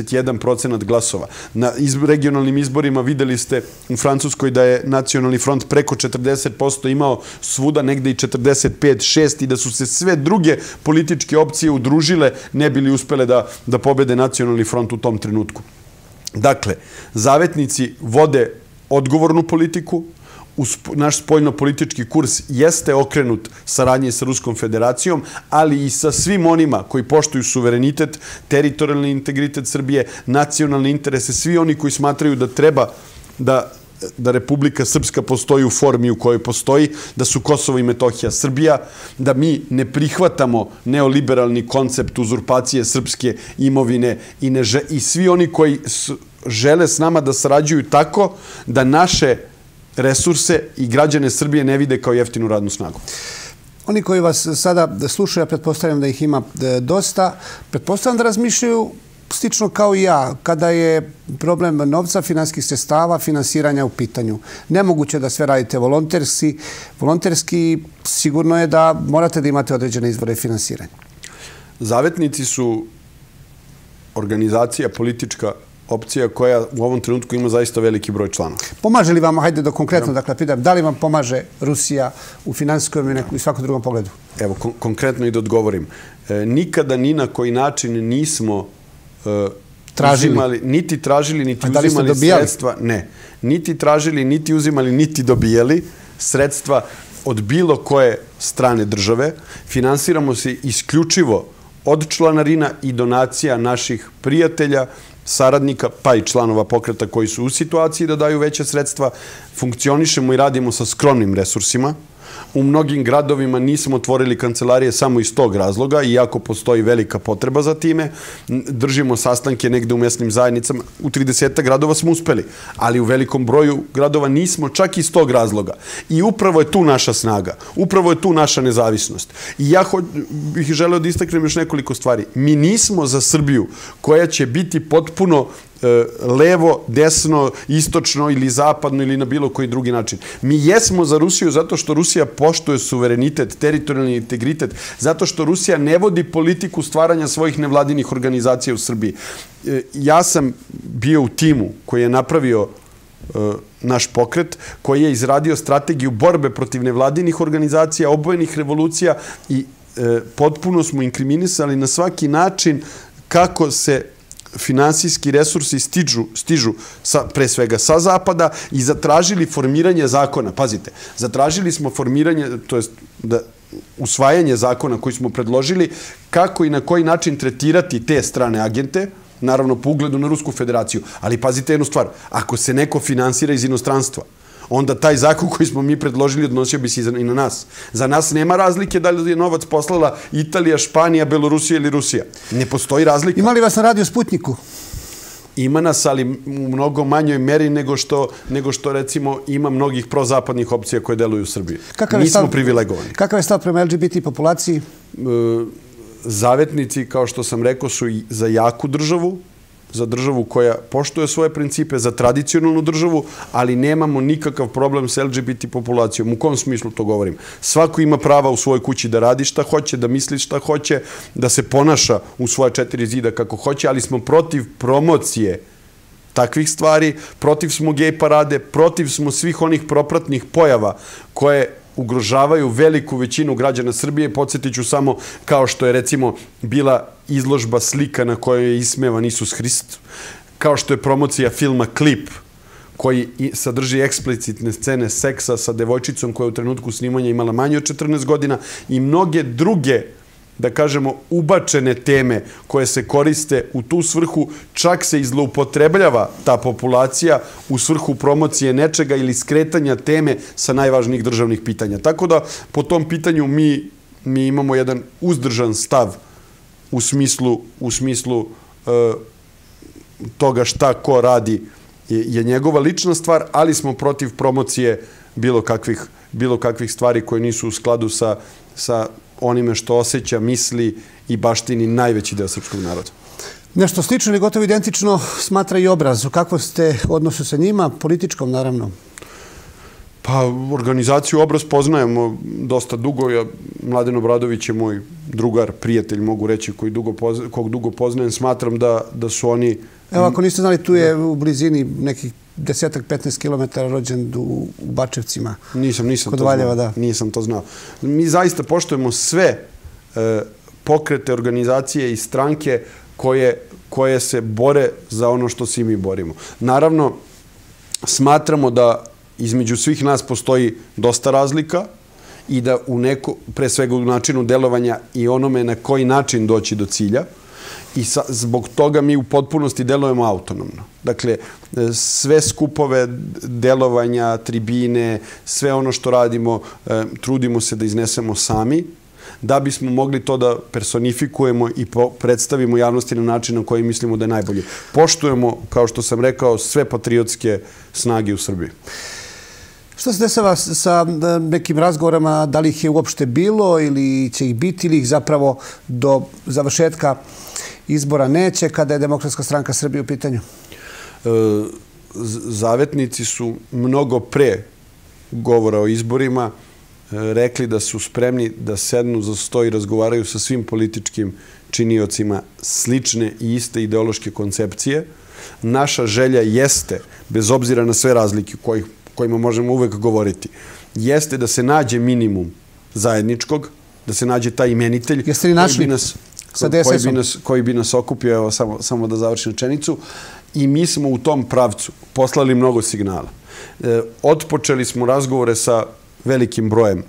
31% glasova. Na regionalnim izborima videli ste u Francuskoj da je Nacionalni front preko 40% imao svuda negde i 45-6 i da su se sve druge političke opcije udružile ne bili uspele da pobede Nacionalni front u tom trenutku. Dakle, zavetnici vode odgovornu politiku, naš spoljno-politički kurs jeste okrenut saradnje sa Ruskom federacijom, ali i sa svim onima koji poštuju suverenitet, teritorijalni integritet Srbije, nacionalne interese, svi oni koji smatraju da treba da Republika Srpska postoji u formi u kojoj postoji, da su Kosovo i Metohija Srbija, da mi ne prihvatamo neoliberalni koncept uzurpacije srpske imovine i svi oni koji žele s nama da sarađuju tako da naše resurse i građane Srbije ne vide kao jeftinu radnu snagu. Oni koji vas sada slušaju, ja pretpostavljam da ih ima dosta, pretpostavljam da razmišljaju slično kao i ja, kada je problem novca, finansijskih sredstava, finansiranja u pitanju. Nemoguće da sve radite volonterski, sigurno je da morate da imate određene izvore finansiranja. Zavetnici su organizacija politička opcija koja u ovom trenutku ima zaista veliki broj članova. Pomaže li vam, hajde da konkretno dakle pitam, da li vam pomaže Rusija u finansijskom i svakom drugom pogledu? Evo, konkretno i da odgovorim. Nikada ni na koji način nismo niti tražili, niti uzimali sredstva. Ne. Niti tražili, niti uzimali, niti dobijali sredstva od bilo koje strane države. Finansiramo se isključivo od članarina i donacija naših prijatelja, saradnika, pa i članova pokreta koji su u situaciji da daju veće sredstva. Funkcionišemo i radimo sa skromnim resursima. U mnogim gradovima nismo otvorili kancelarije samo iz tog razloga, iako postoji velika potreba za time. Držimo sastanke negde u mesnim zajednicama. U 30 gradova smo uspeli, ali u velikom broju gradova nismo čak iz tog razloga. I upravo je tu naša snaga. Upravo je tu naša nezavisnost. I ja bih želeo da istaknem još nekoliko stvari. Mi nismo za Srbiju koja će biti potpuno levo, desno, istočno ili zapadno ili na bilo koji drugi način. Mi jesmo za Rusiju zato što Rusija poštuje suverenitet, teritorijalni integritet, zato što Rusija ne vodi politiku stvaranja svojih nevladinih organizacija u Srbiji. Ja sam bio u timu koji je napravio naš pokret, koji je izradio strategiju borbe protiv nevladinih organizacija, obojenih revolucija i potpuno smo inkriminisali na svaki način kako se finansijski resursi stižu pre svega sa zapada i zatražili formiranje zakona. Pazite, zatražili smo formiranje, to jest usvajanje zakona koji smo predložili, kako i na koji način tretirati te strane agente, naravno po ugledu na Rusku federaciju. Ali pazite jednu stvar, ako se neko finansira iz inostranstva, onda taj zakon koji smo mi predložili odnosio bi se i na nas. Za nas nema razlike da li je novac poslala Italija, Španija, Belorusija ili Rusija. Ne postoji razlika. Ima li vas na radio Sputniku? Ima nas, ali u mnogo manjoj meri nego što recimo ima mnogih prozapadnih opcija koje deluju u Srbiji. Nismo privilegovani. Kakav je stav prema LGBT populaciji? Zavetnici, kao što sam rekao, su i za jaku državu, za državu koja poštuje svoje principe, za tradicionalnu državu, ali nemamo nikakav problem s LGBT populacijom. U kom smislu to govorim? Svako ima prava u svojoj kući da radi šta hoće, da misli šta hoće, da se ponaša u svoje 4 zida kako hoće, ali smo protiv promocije takvih stvari, protiv smo gej parade, protiv smo svih onih propratnih pojava koje ugrožavaju veliku većinu građana Srbije. Podsjetit ću samo kao što je recimo bila izložba slika na kojoj je ismevan Isus Hrist, kao što je promocija filma Klip koji sadrži eksplicitne scene seksa sa devojčicom koja je u trenutku snimanja imala manje od 14 godina i mnoge druge, da kažemo, ubačene teme koje se koriste u tu svrhu, čak se izloupotrebljava ta populacija u svrhu promocije nečega ili skretanja teme sa najvažnijih državnih pitanja. Tako da po tom pitanju mi imamo jedan uzdržan stav u smislu toga šta ko radi je njegova lična stvar, ali smo protiv promocije bilo kakvih stvari koje nisu u skladu sa onime što osjeća, misli i baštini najveći deo srpskog naroda. Nešto slično ili gotovo identično smatra i Obraz. U kakvom ste odnosu sa njima, političkom naravno? Pa, organizaciju Obraz poznajemo dosta dugo. Mladen Obradović je moj drugar, prijatelj, mogu reći, kog dugo poznajem. Smatram da su oni... Evo, ako niste znali, tu je u blizini nekih 10-15 kilometara rođen u Bačevcima. Nisam to znao. Mi zaista poštujemo sve pokrete, organizacije i stranke koje se bore za ono što svi mi borimo. Naravno, smatramo da između svih nas postoji dosta razlika i da pre svega u načinu delovanja i onome na koji način doći do cilja. I zbog toga mi u potpunosti delujemo autonomno. Dakle, sve skupove delovanja, tribine, sve ono što radimo, trudimo se da iznesemo sami, da bismo mogli to da personifikujemo i predstavimo javnosti na način na koji mislimo da je najbolji. Poštujemo, kao što sam rekao, sve patriotske snage u Srbiji. Što se dešava sa nekim razgovorama, da li ih je uopšte bilo ili će ih biti ili ih zapravo do završetka izbora neće kada je Demokratska stranka Srbije u pitanju? Zavetnici su mnogo pre govora o izborima rekli da su spremni da sednu za sto i razgovaraju sa svim političkim činiocima slične i iste ideološke koncepcije. Naša želja jeste, bez obzira na sve razlike kojima možemo uvek govoriti, jeste da se nađe minimum zajedničkog, da se nađe taj imenitelj. Jeste li našli sa DSS-om? Koji bi nas okupio, evo samo da završim rečenicu. I mi smo u tom pravcu poslali mnogo signala. Otpočeli smo razgovore sa velikim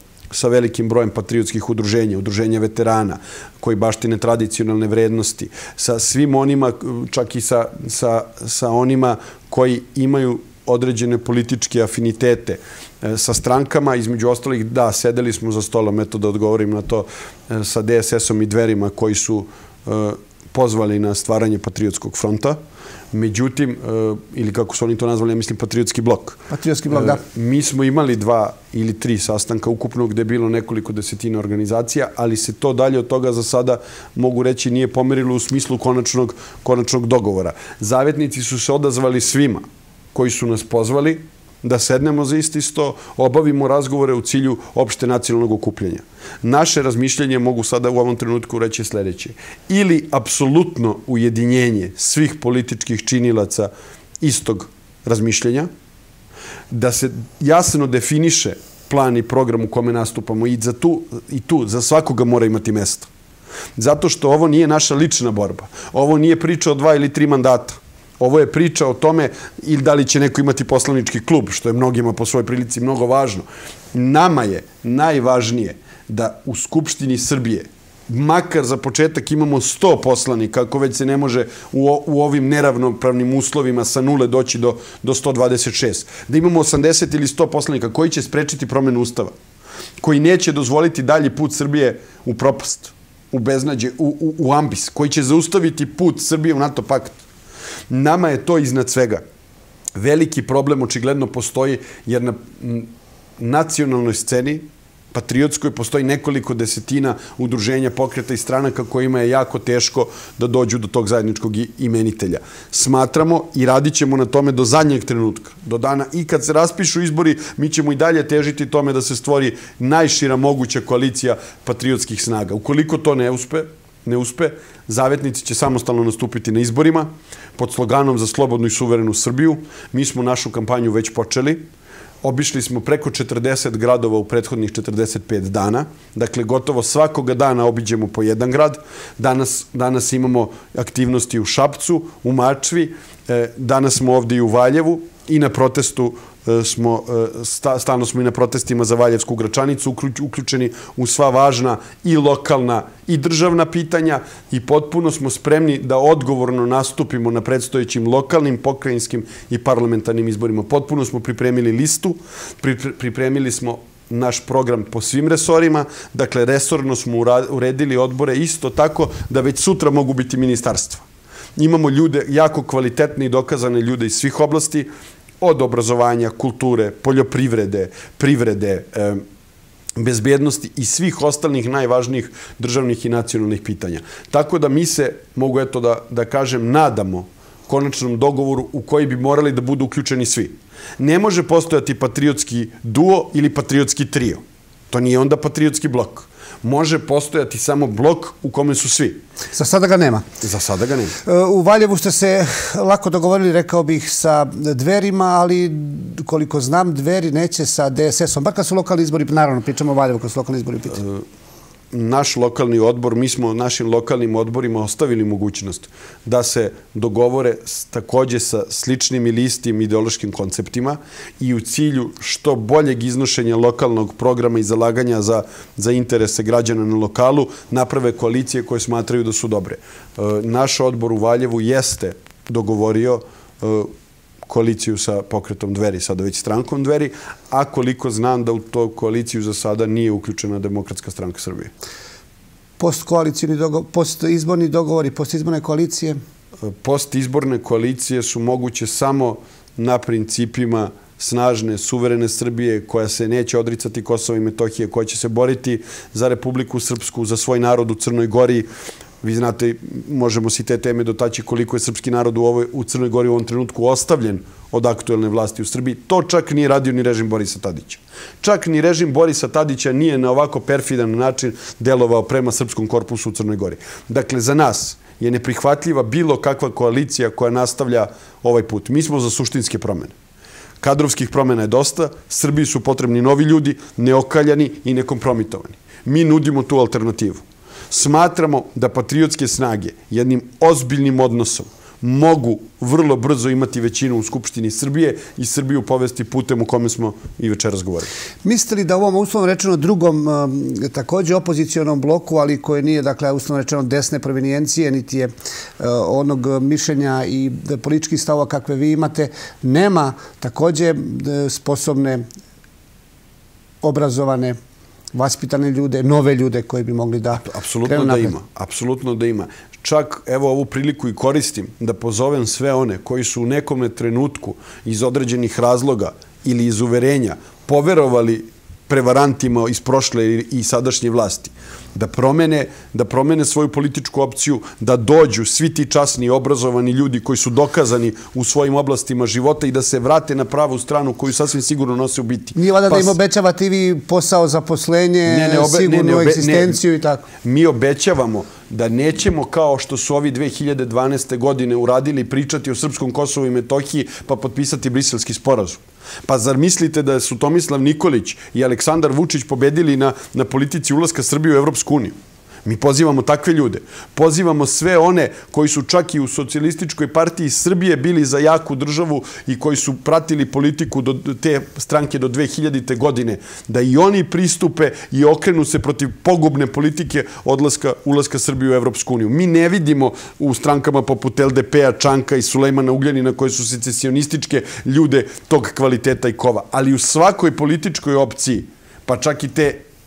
brojem patriotskih udruženja, udruženja veterana, koji baštine tradicionalne vrednosti, sa svim onima, čak i sa onima koji imaju određene političke afinitete, sa strankama, između ostalih, da, sedeli smo za stolom, eto da odgovorim na to, sa DSS-om i Dverima koji su pozvali na stvaranje Patriotskog fronta. Međutim, ili kako su oni to nazvali, ja mislim Patriotski blok. Patriotski blok, da. Mi smo imali 2 ili 3 sastanka ukupno gde je bilo nekoliko desetina organizacija, ali se to dalje od toga za sada, mogu reći, nije pomerilo u smislu konačnog dogovora. Zavetnici su se odazvali svima koji su nas pozvali da sednemo za isti sto, obavimo razgovore u cilju opšte nacionalnog okupljanja. Naše razmišljanje, mogu sada u ovom trenutku reći sljedeće, ili apsolutno ujedinjenje svih političkih činilaca istog razmišljenja, da se jasno definiše plan i program u kome nastupamo i tu za svakoga mora imati mesta. Zato što ovo nije naša lična borba. Ovo nije priča o 2 ili 3 mandata. Ovo je priča o tome ili da li će neko imati poslanički klub, što je mnogima po svojoj prilici mnogo važno. Nama je najvažnije da u Skupštini Srbije makar za početak imamo 100 poslanika, ako već se ne može u ovim neravnopravnim uslovima sa 0 doći do 126. Da imamo 80 ili 100 poslanika koji će sprečiti promenu Ustava, koji neće dozvoliti dalji put Srbije u propast, u beznađe, u ambis, koji će zaustaviti put Srbije u NATO pakt. Nama je to iznad svega. Veliki problem očigledno postoji jer na nacionalnoj sceni, patriotskoj, postoji nekoliko desetina udruženja, pokreta i stranaka kojima je jako teško da dođu do tog zajedničkog imenitelja. Smatramo i radit ćemo na tome do zadnjeg trenutka, do dana i kad se raspišu izbori, mi ćemo i dalje težiti tome da se stvori najšira moguća koalicija patriotskih snaga. Ukoliko to ne uspe, Zavetnici će samostalno nastupiti na izborima pod sloganom za slobodnu i suverenu Srbiju. Mi smo našu kampanju već počeli. Obišli smo preko 40 gradova u prethodnih 45 dana. Dakle, gotovo svakoga dana obiđemo po jedan grad. Danas imamo aktivnosti u Šapcu, u Mačvi. Danas smo ovdje i u Valjevu i na protestu stalno smo i na protestima za Valjevsku Gračanicu uključeni u sva važna i lokalna i državna pitanja i potpuno smo spremni da odgovorno nastupimo na predstojećim lokalnim, pokrajinskim i parlamentarnim izborima. Potpuno smo pripremili listu, pripremili smo naš program po svim resorima, dakle resorno smo uredili odbore isto tako da već sutra mogu biti ministarstva. Imamo ljude, jako kvalitetne i dokazane ljude iz svih oblasti, od obrazovanja, kulture, poljoprivrede, privrede, bezbjednosti i svih ostalih najvažnijih državnih i nacionalnih pitanja. Tako da mi se, mogu eto da kažem, nadamo konačnom dogovoru u koji bi morali da budu uključeni svi. Ne može postojati patriotski duo ili patriotski trio. To nije onda patriotski blok. Može postojati samo blok u kome su svi. Za sada ga nema. Za sada ga nema. U Valjevu ste se lako dogovorili, rekao bih, sa Dverima, ali koliko znam, Dveri neće sa DSS-om. Bar kad su lokalni izbori, naravno, pričamo o Valjevu kad su lokalni izbori pitanje. Naš lokalni odbor, mi smo našim lokalnim odborima ostavili mogućnost da se dogovore također sa sličnim ili istim ideološkim konceptima i u cilju što boljeg iznošenja lokalnog programa i zalaganja za interese građana na lokalu naprave koalicije koje smatraju da su dobre. Naš odbor u Valjevu jeste dogovorio koaliciju sa pokretom Dveri, sada već strankom Dveri, a koliko znam da u to koaliciju za sada nije uključena Demokratska stranka Srbije. Postizborni dogovori, postizborne koalicije? Postizborne koalicije su moguće samo na principima snažne, suverene Srbije koja se neće odricati Kosova i Metohije, koja će se boriti za Republiku Srpsku, za svoj narod u Crnoj Gori. Vi znate, možemo si te teme dotaći koliko je srpski narod u Crnoj Gori u ovom trenutku ostavljen od aktuelne vlasti u Srbiji. To čak nije radio ni režim Borisa Tadića. Čak ni režim Borisa Tadića nije na ovako perfidan način delovao prema srpskom korpusu u Crnoj Gori. Dakle, za nas je neprihvatljiva bilo kakva koalicija koja nastavlja ovaj put. Mi smo za suštinske promene. Kadrovskih promena je dosta, Srbiji su potrebni novi ljudi, neokaljani i nekompromitovani. Mi nudimo tu alternativu. Smatramo da patriotske snage jednim ozbiljnim odnosom mogu vrlo brzo imati većinu u Skupštini Srbije i Srbiju povesti putem u kome smo i večeras govorili. Mislite li da u ovom uslovno rečeno drugom također opozicijonom bloku, ali koje nije, dakle, uslovno rečeno desne provenijencije, niti je onog mišljenja i političkih stavova kakve vi imate, nema također sposobne, obrazovane, vaspitane ljude, nove ljude koji bi mogli da krenu napred? Apsolutno da ima. Čak, evo, ovu priliku i koristim da pozovem sve one koji su u nekom trenutku iz određenih razloga ili iz uverenja poverovali prevarantima iz prošle i sadašnje vlasti, da promene svoju političku opciju, da dođu svi ti časni i obrazovani ljudi koji su dokazani u svojim oblastima života i da se vrate na pravu stranu koju sasvim sigurno nose u biti. Nije vada da im obećavate i vi posao, zaposlenje, sigurnu egzistenciju i tako? Mi obećavamo da nećemo, kao što su ovi 2012. godine uradili, pričati o srpskom Kosovu i Metohiji pa potpisati Briselski sporazum. Pa zar mislite da su Tomislav Nikolić i Aleksandar Vučić pobedili na politici ulaska Srbije u Evropsku uniju? Mi pozivamo takve ljude. Pozivamo sve one koji su čak i u Socijalističkoj partiji Srbije bili za jaku državu i koji su pratili politiku do te stranke do 2000. godine, da i oni pristupe i okrenu se protiv pogubne politike ulaska Srbije u Evropsku uniju. Mi ne vidimo u strankama poput LDP-a, Čanka i Sulejmana Ugljanina koje su secesionističke ljude tog kvaliteta i kova. Ali u svakoj političkoj opciji, pa čak i te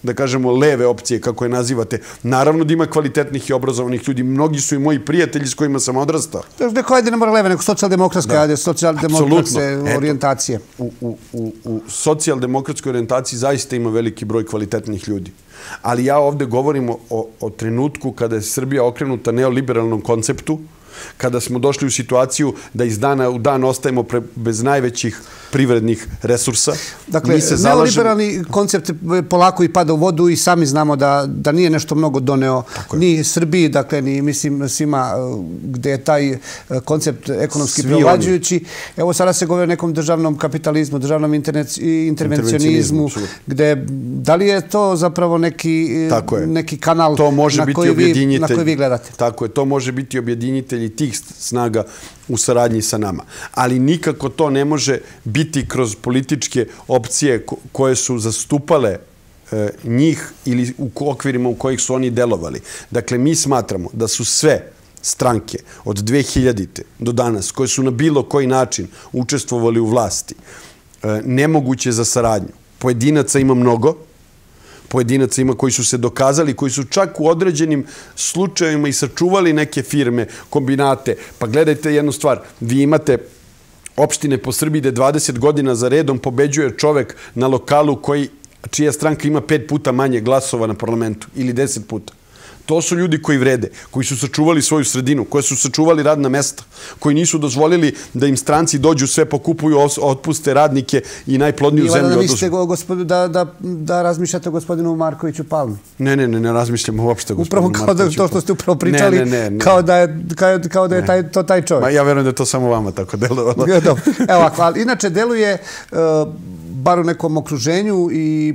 da kažemo, leve opcije, kako je nazivate. Naravno da ima kvalitetnih i obrazovanih ljudi. Mnogi su i moji prijatelji s kojima sam odrastao. Neko ajde ne mora leve, neko socijaldemokratske orijentacije. U socijaldemokratskoj orijentaciji zaista ima veliki broj kvalitetnih ljudi. Ali ja ovde govorim o trenutku kada je Srbija okrenuta neoliberalnom konceptu, kada smo došli u situaciju da iz dana u dan ostajemo bez najvećih privrednih resursa. Dakle, neoliberalni koncept polako i pada u vodu i sami znamo da nije nešto mnogo doneo ni Srbiji, dakle, ni mislim svima gde je taj koncept ekonomski preovlađujući. Evo sada se govori o nekom državnom kapitalizmu, državnom intervencionizmu, gde da li je to zapravo neki kanal na koji vi gledate? Tako je, to može biti objedinitelj tih snaga u saradnji sa nama. Ali nikako to ne može biti kroz političke opcije koje su zastupale njih ili u okvirima u kojih su oni delovali. Dakle, mi smatramo da su sve stranke od 2000. do danas, koje su na bilo koji način učestvovali u vlasti, nemoguće za saradnju. Pojedinaca ima mnogo, pojedinaca ima koji su se dokazali, koji su čak u određenim slučajevima i sačuvali neke firme, kombinate. Pa gledajte jednu stvar, vi imate opštine po Srbiji gde 20 godina za redom pobeđuje čovek na lokalu čija stranka ima 5 puta manje glasova na parlamentu ili 10 puta. To su ljudi koji vrede, koji su sačuvali svoju sredinu, koji su sačuvali radna mesta, koji nisu dozvolili da im stranci dođu, sve pokupuju, otpuste radnike i najplodniju zemlju oduzmu. Da razmišljate o gospodinu Markoviću Palmi? Ne razmišljamo uopšte o gospodinu Markoviću Palmi. Upravo to što ste upravo pričali, kao da je to taj čovjek. Ja verujem da je to samo vama tako delovalo. Evo ovako, ali inače deluje, bar u nekom okruženju i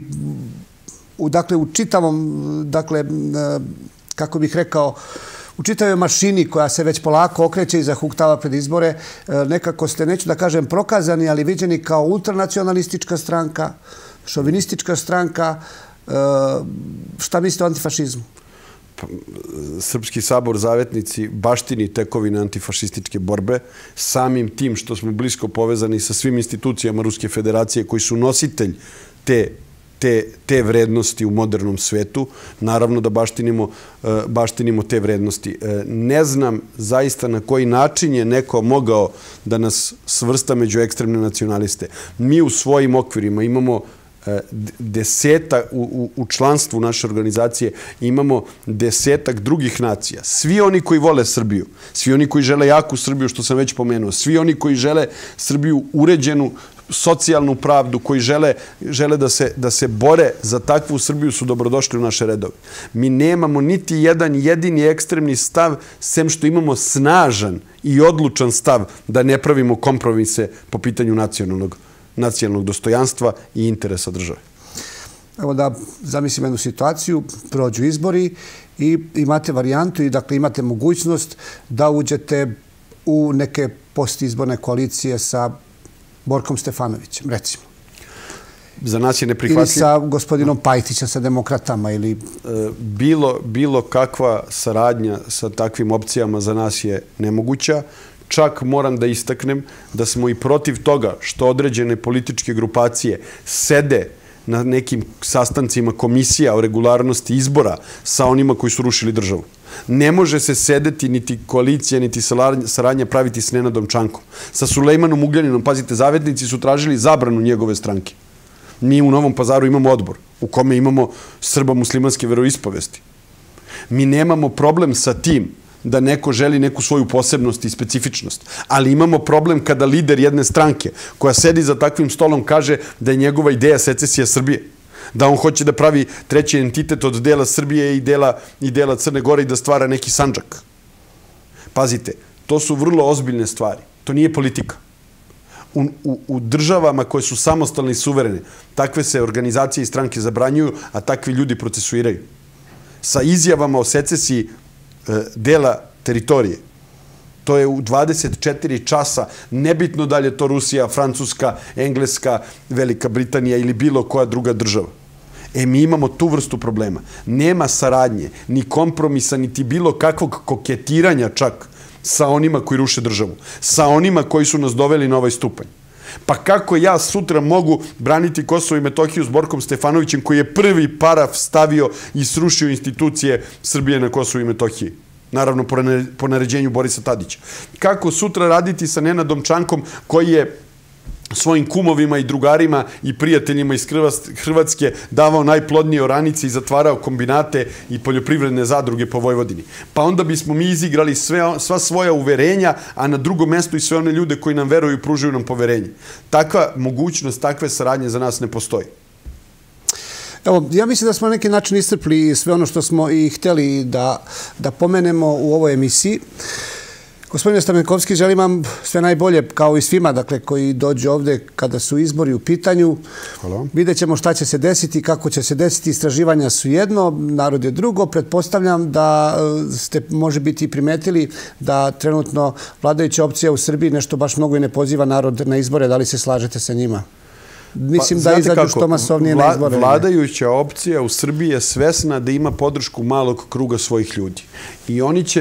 u čitavom, dakle, kako bih rekao, u čitavoj mašini koja se već polako okreće i zahuktava pred izbore, nekako ste, neću da kažem prokazani, ali viđeni kao ultranacionalistička stranka, šovinistička stranka. Šta mislite o antifašizmu? Srpski sabor zavetnici baštini tekovine antifašističke borbe, samim tim što smo blisko povezani sa svim institucijama Ruske federacije koji su nositelj te vrednosti u modernom svetu, naravno da baštinimo te vrednosti. Ne znam zaista na koji način je neko mogao da nas svrsta među ekstremne nacionaliste. Mi u svojim okvirima imamo u članstvu naše organizacije imamo 10 drugih nacija. Svi oni koji vole Srbiju, svi oni koji žele jaku Srbiju, što sam već pomenuo, svi oni koji žele Srbiju uređenu, socijalnu pravdu, koji žele da se bore za takvu Srbiju su dobrodošli u naše redove. Mi nemamo niti jedan jedini ekstremni stav, sem što imamo snažan i odlučan stav da ne pravimo kompromise po pitanju nacionalnog dostojanstva i interesa države. Evo da zamislim jednu situaciju, prođu izbori i imate varijantu i dakle imate mogućnost da uđete u neke postizborne koalicije sa Borkom Stefanovićem, recimo. Za nas je neprihvatljivo. Ili sa gospodinom Pajtićem, sa demokratama ili... Bilo kakva saradnja sa takvim opcijama za nas je nemoguća. Čak moram da istaknem da smo i protiv toga što određene političke grupacije sede na nekim sastancima komisija o regularnosti izbora sa onima koji su rušili državu. Ne može se sedeti niti koalicija, niti saradnja praviti s Nenadom Čankom. Sa Sulejmanom Ugljaninom, pazite, zavetnici su tražili zabranu njegove stranke. Mi u Novom Pazaru imamo odbor u kome imamo srbo-muslimanske veroispovesti. Mi nemamo problem sa tim da neko želi neku svoju posebnost i specifičnost. Ali imamo problem kada lider jedne stranke koja sedi za takvim stolom kaže da je njegova ideja secesija Srbije. Da on hoće da pravi treći entitet od dela Srbije i dela Crne Gore i da stvara neki sandžak. Pazite, to su vrlo ozbiljne stvari. To nije politika. U državama koje su samostalne i suverene, takve se organizacije i stranke zabranjuju, a takvi ljudi procesuiraju. Sa izjavama o secesiji dela teritorije. To je u 24 časa, nebitno da li je to Rusija, Francuska, Engleska, Velika Britanija ili bilo koja druga država. Mi imamo tu vrstu problema. Nema saradnje, ni kompromisa, niti bilo kakvog koketiranja čak sa onima koji ruše državu. Sa onima koji su nas doveli na ovaj stupanj. Pa kako ja sutra mogu braniti Kosovo i Metohiju s Borkom Stefanovićem koji je prvi paraf stavio i srušio institucije Srbije na Kosovo i Metohiji? Naravno, po naređenju Borisa Tadića. Kako sutra raditi sa Nenadom Čankom koji je svojim kumovima i drugarima i prijateljima iz Hrvatske davao najplodnije oranice i zatvarao kombinate i poljoprivredne zadruge po Vojvodini. Pa onda bismo mi izigrali sva svoja uverenja, a na drugom mestu i sve one ljude koji nam veruju i pružaju nam poverenje. Takva mogućnost, takve saradnje za nas ne postoji. Evo, ja mislim da smo na neki način iscrpli sve ono što smo i hteli da pomenemo u ovoj emisiji. Gospodine Stamenkovski, želim vam sve najbolje, kao i svima, dakle, koji dođu ovde kada su izbori u pitanju. Hvala. Vidjet ćemo šta će se desiti, kako će se desiti. Istraživanja su jedno, narod je drugo. Pretpostavljam da ste može biti primetili da trenutno vladajuća opcija u Srbiji nešto baš mnogo i ne poziva narod na izbore. Da li se slažete sa njima? Mislim da izađu što masovnije na izbore. Vladajuća opcija u Srbiji je svesna da ima podršku malog kruga svojih ljudi. I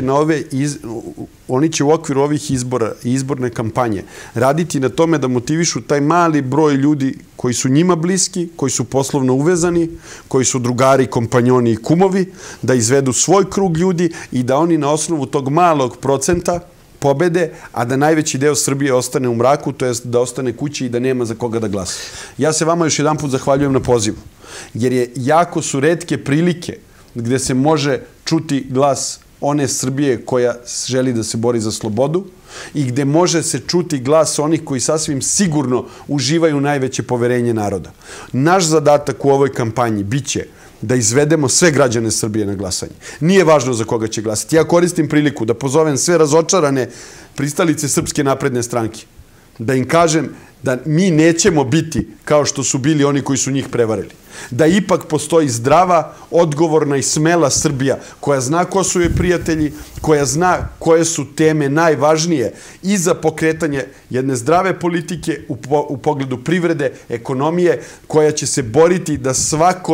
oni će u okviru ovih izbora i izborne kampanje raditi na tome da motivišu taj mali broj ljudi koji su njima bliski, koji su poslovno uvezani, koji su drugari, kompanjoni i kumovi, da izvedu svoj krug ljudi i da oni na osnovu tog malog procenta pobede, a da najveći deo Srbije ostane u mraku, to jest da ostane kući i da nema za koga da glasa. Ja se vama još jedan put zahvaljujem na pozivu, jer jako su retke prilike gde se može čuti glas one Srbije koja želi da se bori za slobodu i gde može se čuti glas onih koji sasvim sigurno uživaju najveće poverenje naroda. Naš zadatak u ovoj kampanji biće da izvedemo sve građane Srbije na glasanje. Nije važno za koga će glasati. Ja koristim priliku da pozovem sve razočarane pristalice Srpske napredne stranke, da im kažem da mi nećemo biti kao što su bili oni koji su njih prevarili. Da ipak postoji zdrava, odgovorna i smela Srbija koja zna ko su joj prijatelji, koja zna koje su teme najvažnije i za pokretanje jedne zdrave politike u pogledu privrede, ekonomije, koja će se boriti da svako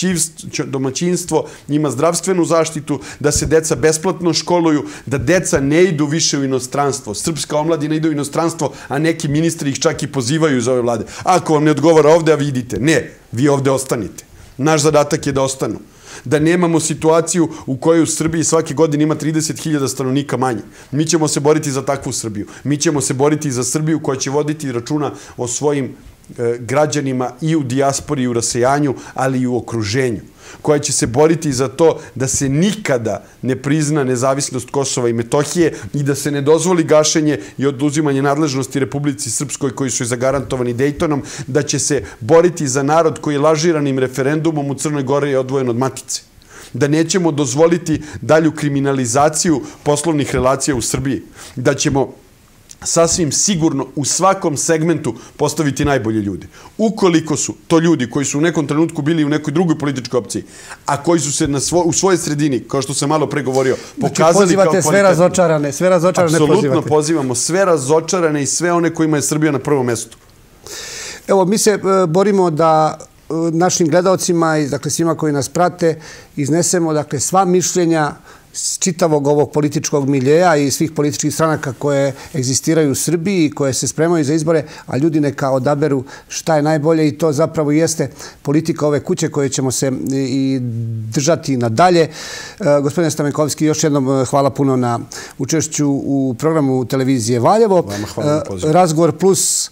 domaćinstvo ima zdravstvenu zaštitu, da se deca besplatno školuju, da deca ne idu više u inostranstvo. Srpska omladina ide u inostranstvo, a neki ministri ih čak i pozivaju iz ove vlade. Ako vam ne odgovara ovde, a vidite. Ne, vi ovde ostanite. Naš zadatak je da ostanu. Da nemamo situaciju u kojoj u Srbiji svake godine ima 30.000 stanovnika manje. Mi ćemo se boriti za takvu Srbiju. Mi ćemo se boriti za Srbiju koja će voditi računa o svojim građanima i u dijaspori i u rasejanju, ali i u okruženju. Koja će se boriti za to da se nikada ne prizna nezavisnost Kosova i Metohije i da se ne dozvoli gašenje i oduzimanje nadležnosti Republici Srpskoj koji su zagarantovani Dejtonom, da će se boriti za narod koji je lažiranim referendumom u Crnoj Gori je odvojen od matice. Da nećemo dozvoliti dalju kriminalizaciju poslovnih relacija u Srbiji. Da ćemo sasvim sigurno u svakom segmentu postaviti najbolje ljude. Ukoliko su to ljudi koji su u nekom trenutku bili u nekoj drugoj političkoj opciji, a koji su se u svojoj sredini, kao što sam malo pregovorio, pokazali kao kvalitetni. Pozivate sve razočarane pozivate. Apsolutno pozivamo sve razočarane i sve one kojima je Srbija na prvom mestu. Evo, mi se borimo da našim gledalcima i dakle svima koji nas prate iznesemo dakle sva mišljenja čitavog ovog političkog miljeja i svih političkih stranaka koje egzistiraju u Srbiji i koje se spremaju za izbore, a ljudi neka odaberu šta je najbolje i to zapravo jeste politika ove kuće koje ćemo se i držati nadalje. Gospodine Stamenkovski, još jednom hvala puno na učešću u programu televizije Valjevo. Razgovor plus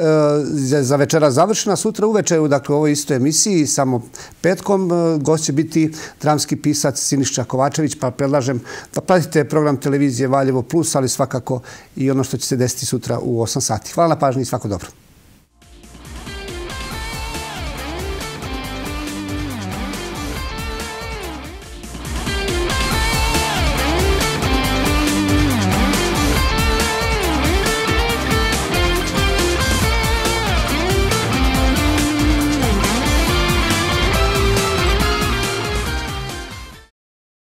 za večera završena. Sutra uveče, dakle u ovoj istoj emisiji, samo petkom, gost će biti dramski pisac Siniša Kovačević, pa predlažem da pratite program televizije Valjevo Plus, ali svakako i ono što će se desiti sutra u 8 sati. Hvala na pažnji i svako dobro.